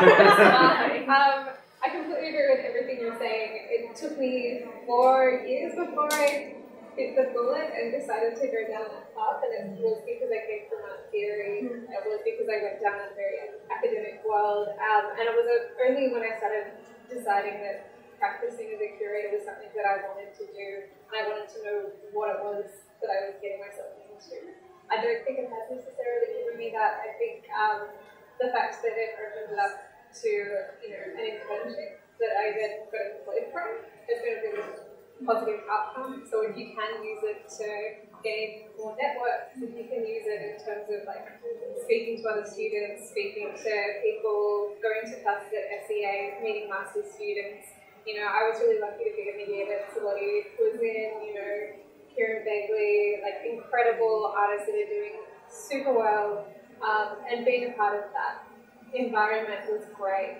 I completely agree with everything you're saying. It took me 4 years before I bit the bullet and decided to go down that path, and it was because I came from art theory. It was because I went down a very academic world, and it was only when I started deciding that practicing as a curator was something that I wanted to do, and I wanted to know what it was that I was getting myself into. I don't think it has necessarily given me that. I think the fact that it opened it up to an internship that I then got employed from has been a really positive outcome. So if you can use it to gain more networks, if you can use it in terms of speaking to other students, speaking to people, going to classes at SEA, meeting master's students. I was really lucky to be in the year that Chloé was in, Kieran Begley, like incredible artists that are doing super well, and being a part of that environment was great.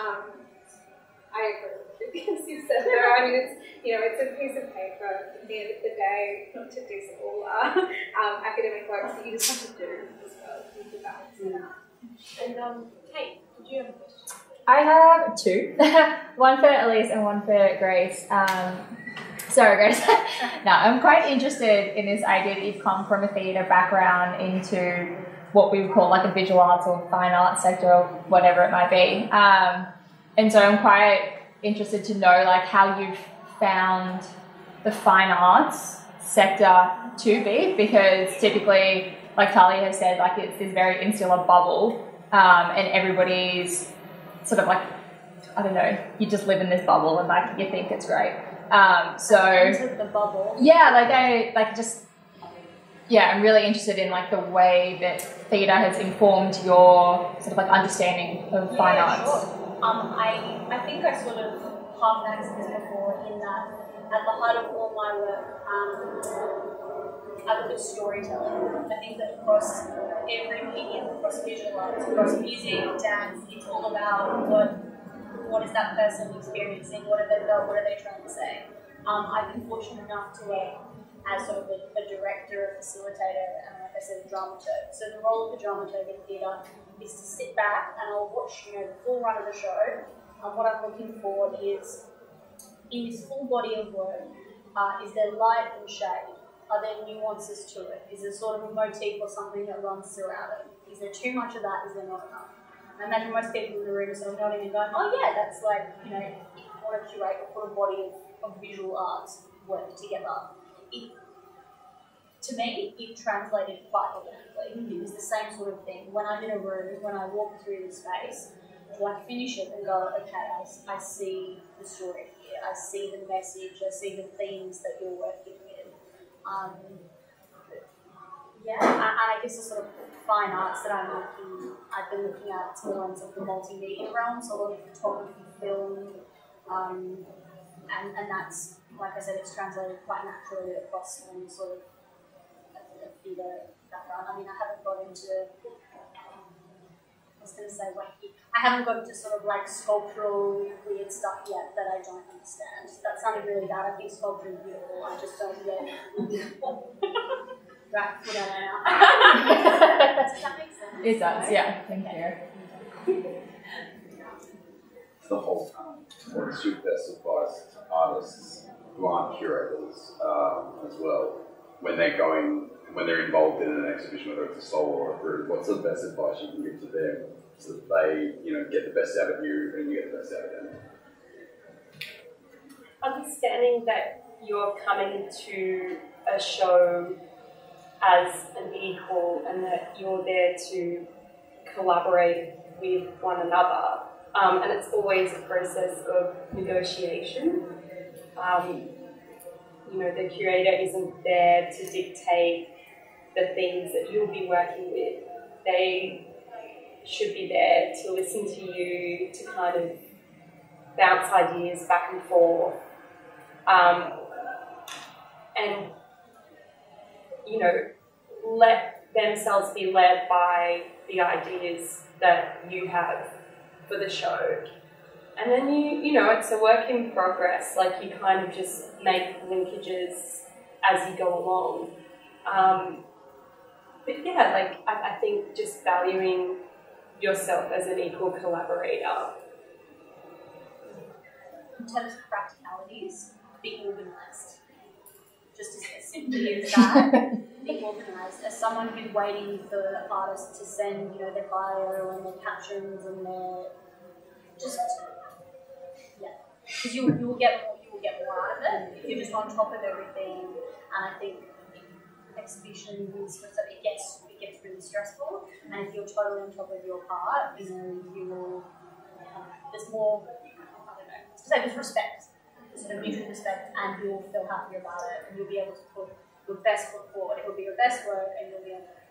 I agree with everything you said there. I mean, it's a piece of paper at the end of the day, not to diss all academic works that you just have to do as well. Think about it. And Kate, did you have a question? I have two, one for Elyse and one for Grace. Sorry, Grace. No, I'm quite interested in this idea that you've come from a theatre background into what we would call like a visual arts or fine arts sector or whatever it might be. And so I'm quite interested to know like how you've found the fine arts sector to be, because typically, like Talia has said, like it's this very insular bubble, and everybody's sort of like, I don't know, you just live in this bubble and like you think it's great. So Into the bubble. yeah, I'm really interested in like the way that theatre has informed your sort of like understanding of fine arts. Sure. I think I sort of half answered this before in that at the heart of all my work, I look at storytelling. I think that across every medium, across visual arts, across music, dance, it's all about what is that person experiencing, what have they felt, what are they trying to say. I've been fortunate enough to work as sort of a director, a facilitator, and like I said, a dramaturg. So the role of the dramaturg in theatre is to sit back and I'll watch, the full run of the show, and what I'm looking for is, in this full body of work, is there light and shade? Are there nuances to it? Is there sort of a motif or something that runs throughout it? Is there too much of that? Is there not enough? I imagine most people in the room are sort of nodding and going, oh yeah, that's like, if you want to curate or put a body of visual arts work together. To me, it translated quite organically. It was the same sort of thing. When I'm in a room, when I walk through the space, do I finish it and go, okay, I see the story here, I see the message, I see the themes that you're working with. And I guess the sort of fine arts that I've been looking at, it's more in sort of the multimedia realm, so a lot of photography, film, and that's, like I said, it's translated quite naturally across sort of a theatre background. I mean, I haven't got into, I haven't got into sort of like sculptural weird stuff yet that I don't understand. That sounded really bad. I think sculpture is beautiful. I just don't get right foot out now. Does that make sense? It does, yeah. Thank you. The whole time. What's your best advice to artists who aren't curators as well, when they're involved in an exhibition, whether it's a solo or a group? What's the best advice you can give to them so that they, get the best out of you and you get the best out of them? Understanding that you're coming to a show as an equal and that you're there to collaborate with one another. And it's always a process of negotiation. The curator isn't there to dictate the things that you'll be working with. They should be there to listen to you, to kind of bounce ideas back and forth. And let themselves be led by the ideas that you have for the show. And then it's a work in progress, like you kind of just make linkages as you go along. But yeah, I think just valuing yourself as an equal collaborator. In terms of practicalities, be organised. Just as simply as that, be organised. As someone who's waiting for artists to send, their bio and their captions and their because you will get more out of it if you're just on top of everything. And I think exhibitions, it gets really stressful. And if you're totally on top of your part, you will. There's more. I don't know. There's respect. Sort of mutual respect, and you'll feel happier about it, and you'll be able to put your best foot forward. It will be your best work, and you'll be able to.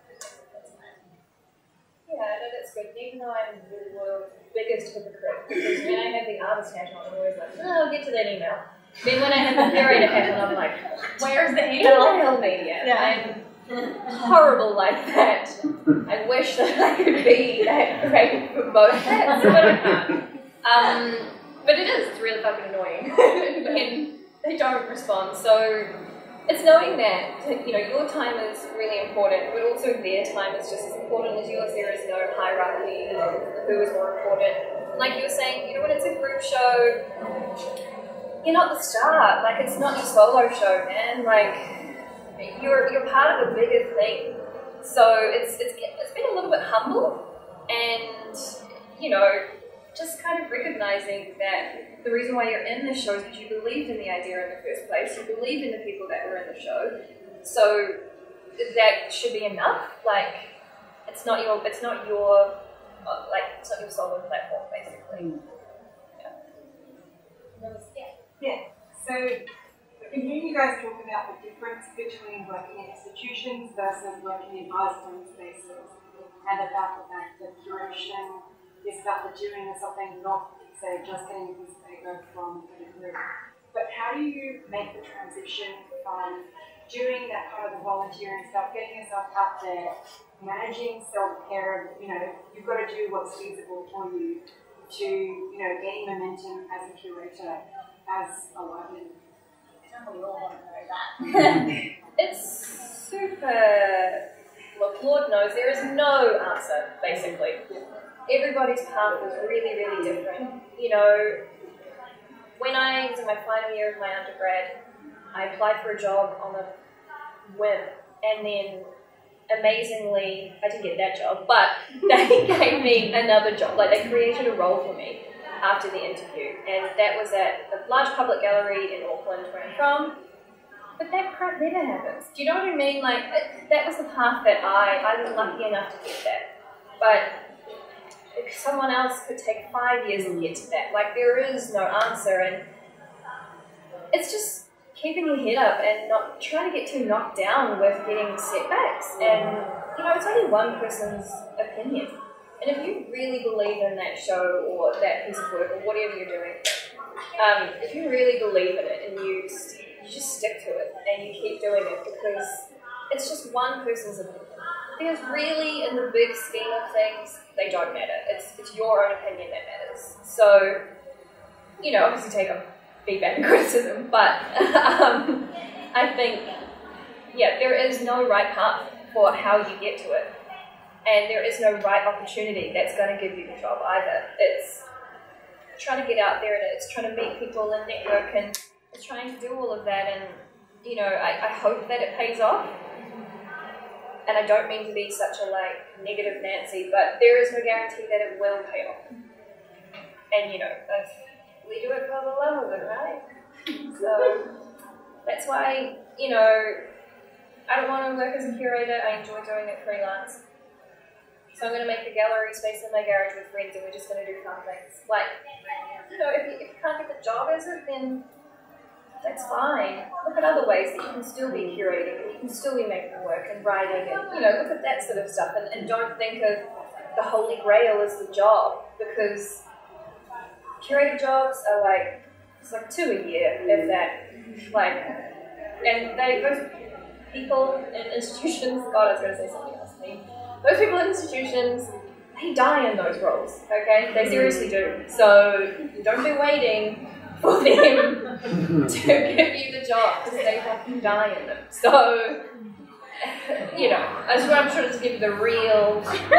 Yeah, no, that's good. Even though I'm the world's biggest hypocrite, because when I have the artist hat on, I'm always like, no, I'll get to that email. Then when I had the curator happen, I'm like, Where's the hell media? Yeah. I'm horrible like that. I wish that I could be that great for both that, but I can't. But it's really fucking annoying when they don't respond. So it's knowing that, you know, your time is really important, but also their time is just as important as yours. There is no hierarchy of who is more important. Like you were saying, you know, when it's a group show, you're not the star. Like, it's not your solo show, man. Like, you're part of a bigger thing. So it's been a little bit humble, and, you know, just kind of recognizing that the reason why you're in this show is because you believed in the idea in the first place. You believed in the people that were in the show. So that should be enough. Like, it's not your solo platform, basically. Yeah. So I've been hearing you guys talk about the difference between working in institutions versus working in isolated spaces, and about the fact that curation is about the doing of something, not, say, just getting a piece of paper from a group. But how do you make the transition from doing that kind of the volunteering stuff, getting yourself out there, managing self-care, you know, you've got to do what's feasible for you, to, you know, gain momentum as a curator, as a librarian? I don't we all want to know that. It's super... Look, Lord knows there is no answer, basically. Everybody's path is really, really different. You know, when I was in my final year of my undergrad, I applied for a job on a whim, and then amazingly, I didn't get that job, but they gave me another job. Like, they created a role for me after the interview, and that was at a large public gallery in Auckland, where I'm from. But that crap never happens. Do you know what I mean? Like, that was the path that I was lucky enough to get that. But someone else could take 5 years to get to that. Like, there is no answer, and it's just keeping your head up and not trying to get too knocked down with getting setbacks. And, you know, it's only one person's opinion. And if you really believe in that show or that piece of work or whatever you're doing, if you really believe in it and you just stick to it and you keep doing it, because it's just one person's opinion. Because really, in the big scheme of things, they don't matter. It's your own opinion that matters. So, you know, obviously take on feedback and criticism, but I think, yeah, there is no right path for how you get to it. And there is no right opportunity that's going to give you the job either. It's trying to get out there, and it's trying to meet people and network, and it's trying to do all of that. And, you know, I hope that it pays off. And I don't mean to be such a, like, negative Nancy, but there is no guarantee that it will pay off. And, you know, we do it for the love of it, right? So that's why, you know, I don't want to work as a curator. I enjoy doing it freelance. So I'm going to make a gallery space in my garage with friends, and we're just going to do fun things. Like, you know, if you can't get the job as it, then that's fine. Look at other ways that you can still be curating, and you can still be making work and writing, and, you know, look at that sort of stuff. And don't think of the holy grail as the job, because curator jobs are like, it's like 2 a year, if that. Like, and those people in institutions, God, I was going to say something else. Those people in institutions, they die in those roles, okay? They seriously do. So don't be waiting for them to give you the job, because they fucking die in them. So, you know, I'm trying to give you the real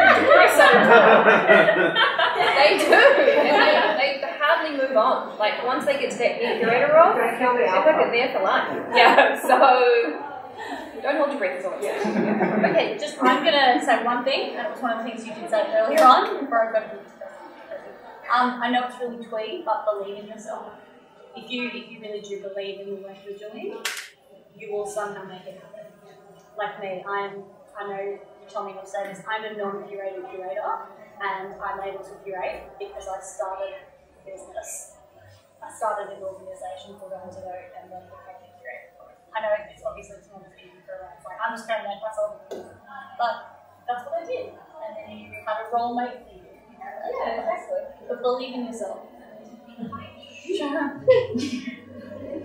They do, and they hardly move on. Like, once they get to that new curator role, they're fucking there for life. Yeah, so don't hold your breath, is all I'm saying. Okay, I'm going to say one thing, and it was one of the things you did say earlier on, before I got into this. I know it's really twee, but believe in yourself. If you really do believe in the work you're doing, you will somehow make it happen. Like me, I know Tommy will say this, I'm a non-curated curator, and I'm able to curate because I started a business. I started an organisation called Antidote, and then became a curator. I know it's obviously it's not as easy for everyone. It's like, I'm just going to make myself a business. But that's what I did. And then you have a role mate for you. Yeah, exactly. But believe in yourself.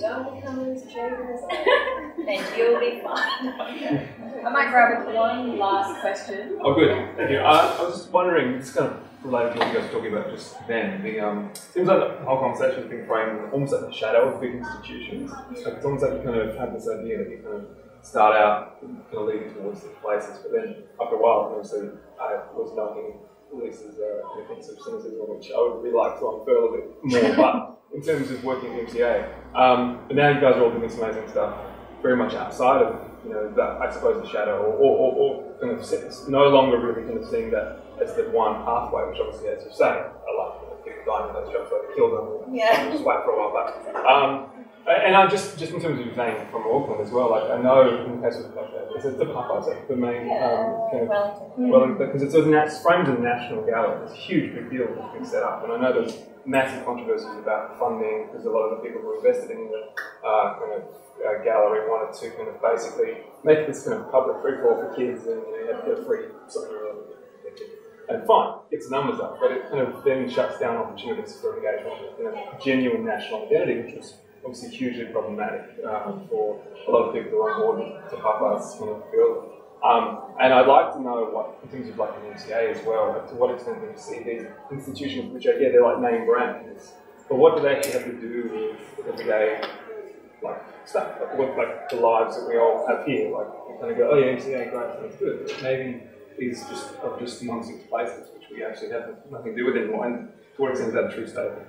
don't become as curators, and you'll be fine. I might grab one last question. Oh, good. Thank you. I was just wondering, it's kind of related to what you guys were talking about just then. Seems like the whole conversation has been framed almost like the shadow of big institutions. Like it's almost like you kind of have this idea that you kind of start out kind of leading towards these places, but then after a while, obviously, I was knowing Elyse's defense of cynicism, which I would really like to unfurl a bit more. But in terms of working at MCA, but now you guys are all doing this amazing stuff, very much outside of that, I suppose, the shadow, or kind of no longer really kind of seeing that as the one pathway, which obviously, as you say, I like people dying in those jobs where they kill them, just wait for a while. But and I just in terms of you saying from Auckland as well, like I know in the case of it's the Papa's the main kind of because it's framed as a national gallery. It's a huge big deal that's been set up, and I know there's massive controversies about funding because a lot of the people who invested in the kind of gallery wanted to kind of basically make this kind of public free for all for kids, and you have to free something really. And fine, gets the numbers up, but it kind of then shuts down opportunities for engagement with genuine national identity, which was obviously hugely problematic for a lot of people who are on board to Papa's kind of field. And I'd like to know what, in terms of like an MCA as well, like to what extent do you see these institutions, which they're like name brands, but what do they actually have to do with everyday like stuff, like the lives that we all have here? Like we kind of go, oh yeah, MCA, great, that's good, but maybe these are just nonsense places which we actually have nothing to do with anymore. And to what extent is that a true statement?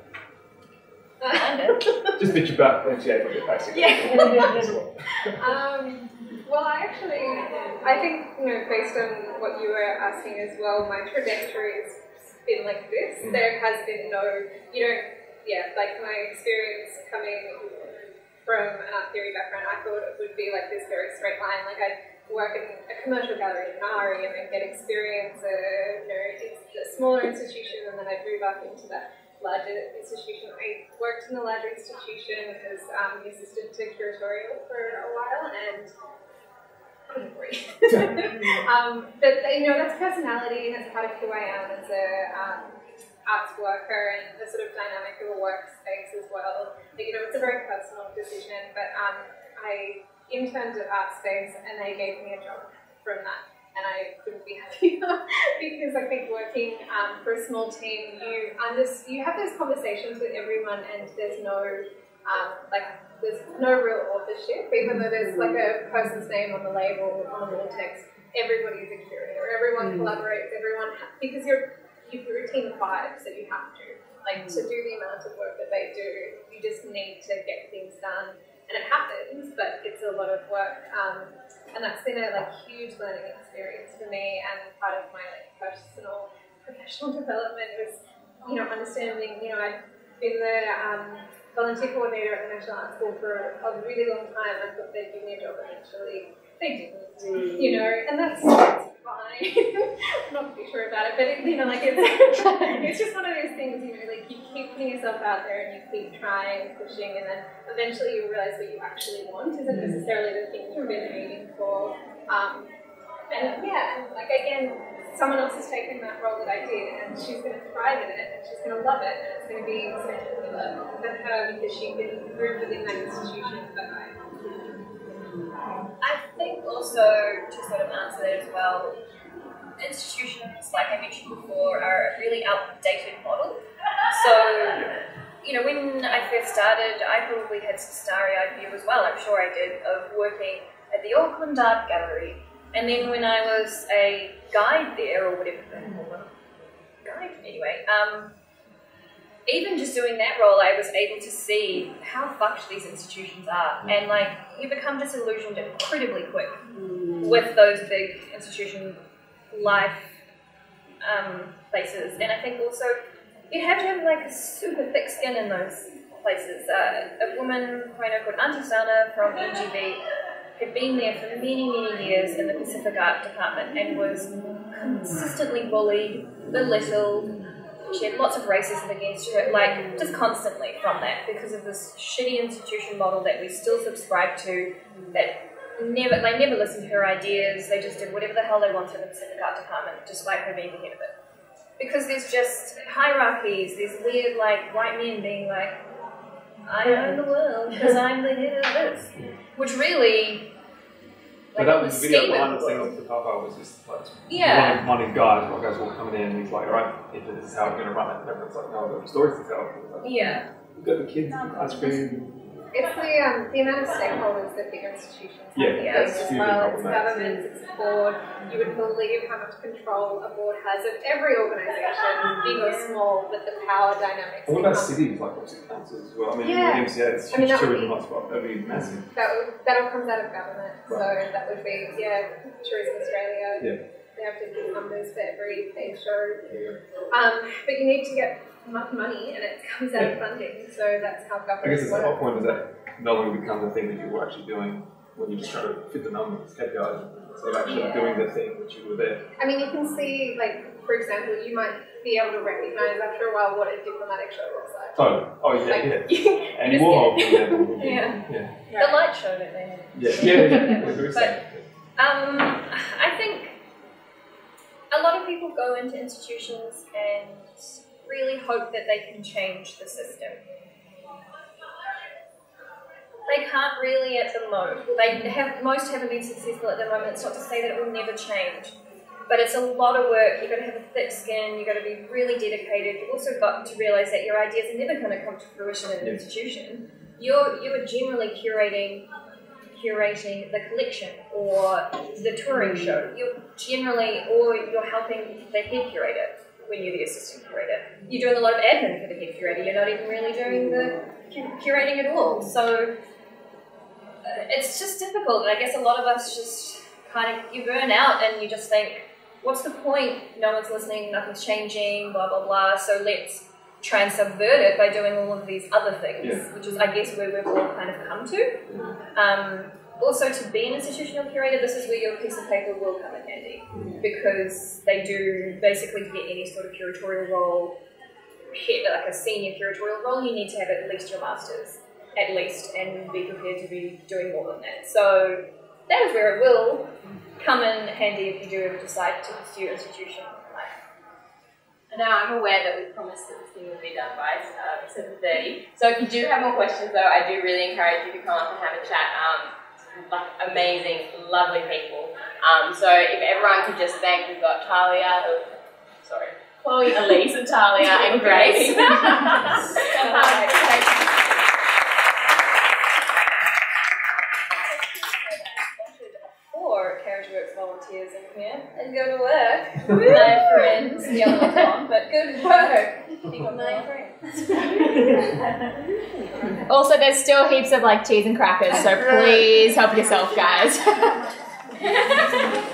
Just bitch about MCA for a bit, basically. Well, I think, based on what you were asking as well, my trajectory has been like this. There has been like my experience coming from an art theory background, I thought it would be like this very straight line. Like I'd work in a commercial gallery in Nari and then get experience it's a smaller institution, and then I'd move up into that larger institution. I worked in a larger institution as the assistant to curatorial for a while, and couldn't breathe. But that's personality, and that's part of who I am as a arts worker, and the sort of dynamic of a workspace as well. It's a very personal decision, but I interned at Artspace, and they gave me a job from that. And I couldn't be happier because I think working for a small team, you have those conversations with everyone, and there's no real authorship, even though there's like a person's name on the label on the wall text. Everybody is a curator. Everyone collaborates. Because you're a team of 5, so you have to to do the amount of work that they do. You just need to get things done. And it happens, but it's a lot of work, and that's been a huge learning experience for me. And part of my personal, professional development was, understanding. I've been the volunteer coordinator at the National Art School for a really long time. I thought they'd give me a job eventually. They didn't, and that's fine. I'm not too sure about it, but it's just one of those things. You keep putting yourself out there, and you keep trying and pushing, and then eventually you realize what you actually want isn't necessarily the thing you've been aiming for. Again, someone else has taken that role that I did, and she's going to thrive in it, and she's going to love it, and it's going to be spectacular for her because she can move within that institution that I think also, to sort of answer that as well, institutions, like I mentioned before, are a really outdated model. So, when I first started, I probably had some starry-eyed view as well, I'm sure I did, of working at the Auckland Art Gallery. And then when I was a guide there, or whatever, even just doing that role, I was able to see how fucked these institutions are. And you become disillusioned incredibly quick with those big institution life places. And I think also you have to have a super thick skin in those places. A woman called Auntie Sana from NGV had been there for many, many years in the Pacific Art Department and was consistently bullied, belittled. She had lots of racism against her, just constantly from that, because of this shitty institution model that we still subscribe to, that they never listened to her ideas. They just did whatever the hell they wanted in the Pacific Art Department, despite her being the head of it. Because there's just hierarchies, there's weird white men being I own the world because I'm the head of this. Which really, But that was the video behind the scenes of the Papa was just like one guy, one guy's all coming in and he's like, alright, if this is how we're gonna run it, and everyone's like, no, I've got stories to tell. Like, Yeah. We've got the kids, ice cream. It's the amount of stakeholders that big institutions have in place as hugely well. It's problematic. governments, it's the board. You would believe how much control a board has of every organisation, big or small, with the power dynamics. What about cities, like obviously councils as well? I mean, Yeah. the MCA is a huge tourism hotspot, that'd be massive. That all comes out of government, so that would be, Tourism Australia. Yeah. They have different numbers for every page show. But you need to get enough money and it comes out of funding, so that's how government I guess it's the works. whole point is that no longer becomes the thing that you were actually doing when you just try to fit the numbers, KPIs, instead of actually doing the thing that you were there. I mean, you can see, like, for example, you might be able to recognise after a while what a diplomatic show looks like. Totally. Oh, yeah, Like, yeah. And Warhol, for example. Yeah. Yeah. The light show that they had. Yeah. But I think a lot of people go into institutions and really hope that they can change the system. They can't really at the moment. Most haven't been successful at the moment. It's not to say that it will never change, but it's a lot of work. You've got to have a thick skin. You've got to be really dedicated. You've also got to realise that your ideas are never going to come to fruition in an institution. You are generally curating the collection or the touring show. You're helping the head curator when you're the assistant curator. You're doing a lot of admin for the head curator. You're not even really doing the curating at all. So it's just difficult. And I guess a lot of us just you burn out and you just think, what's the point? No one's listening, nothing's changing, blah, blah, blah. So let's try and subvert it by doing all of these other things, which is, I guess, where we've all kind of come to. Also, to be an institutional curator, this is where your piece of paper will come in handy, because they do, basically, to get any sort of curatorial role, like a senior curatorial role, you need to have at least your master's, at least, and be prepared to be doing more than that. So that is where it will come in handy if you do ever decide to pursue institutional life. And now I'm aware that we promised that this thing would be done by 7:30. So if you do have more questions, though, I do really encourage you to come up and have a chat. Like amazing, lovely people. So if everyone could just thank, we've got Chloe, Elyse, and Talia, and Grace. Four Carriage Works volunteers in here and go to work. My friends, the other one's gone, but good work. My friends. Also, there's still heaps of like cheese and crackers, so please help yourself, guys.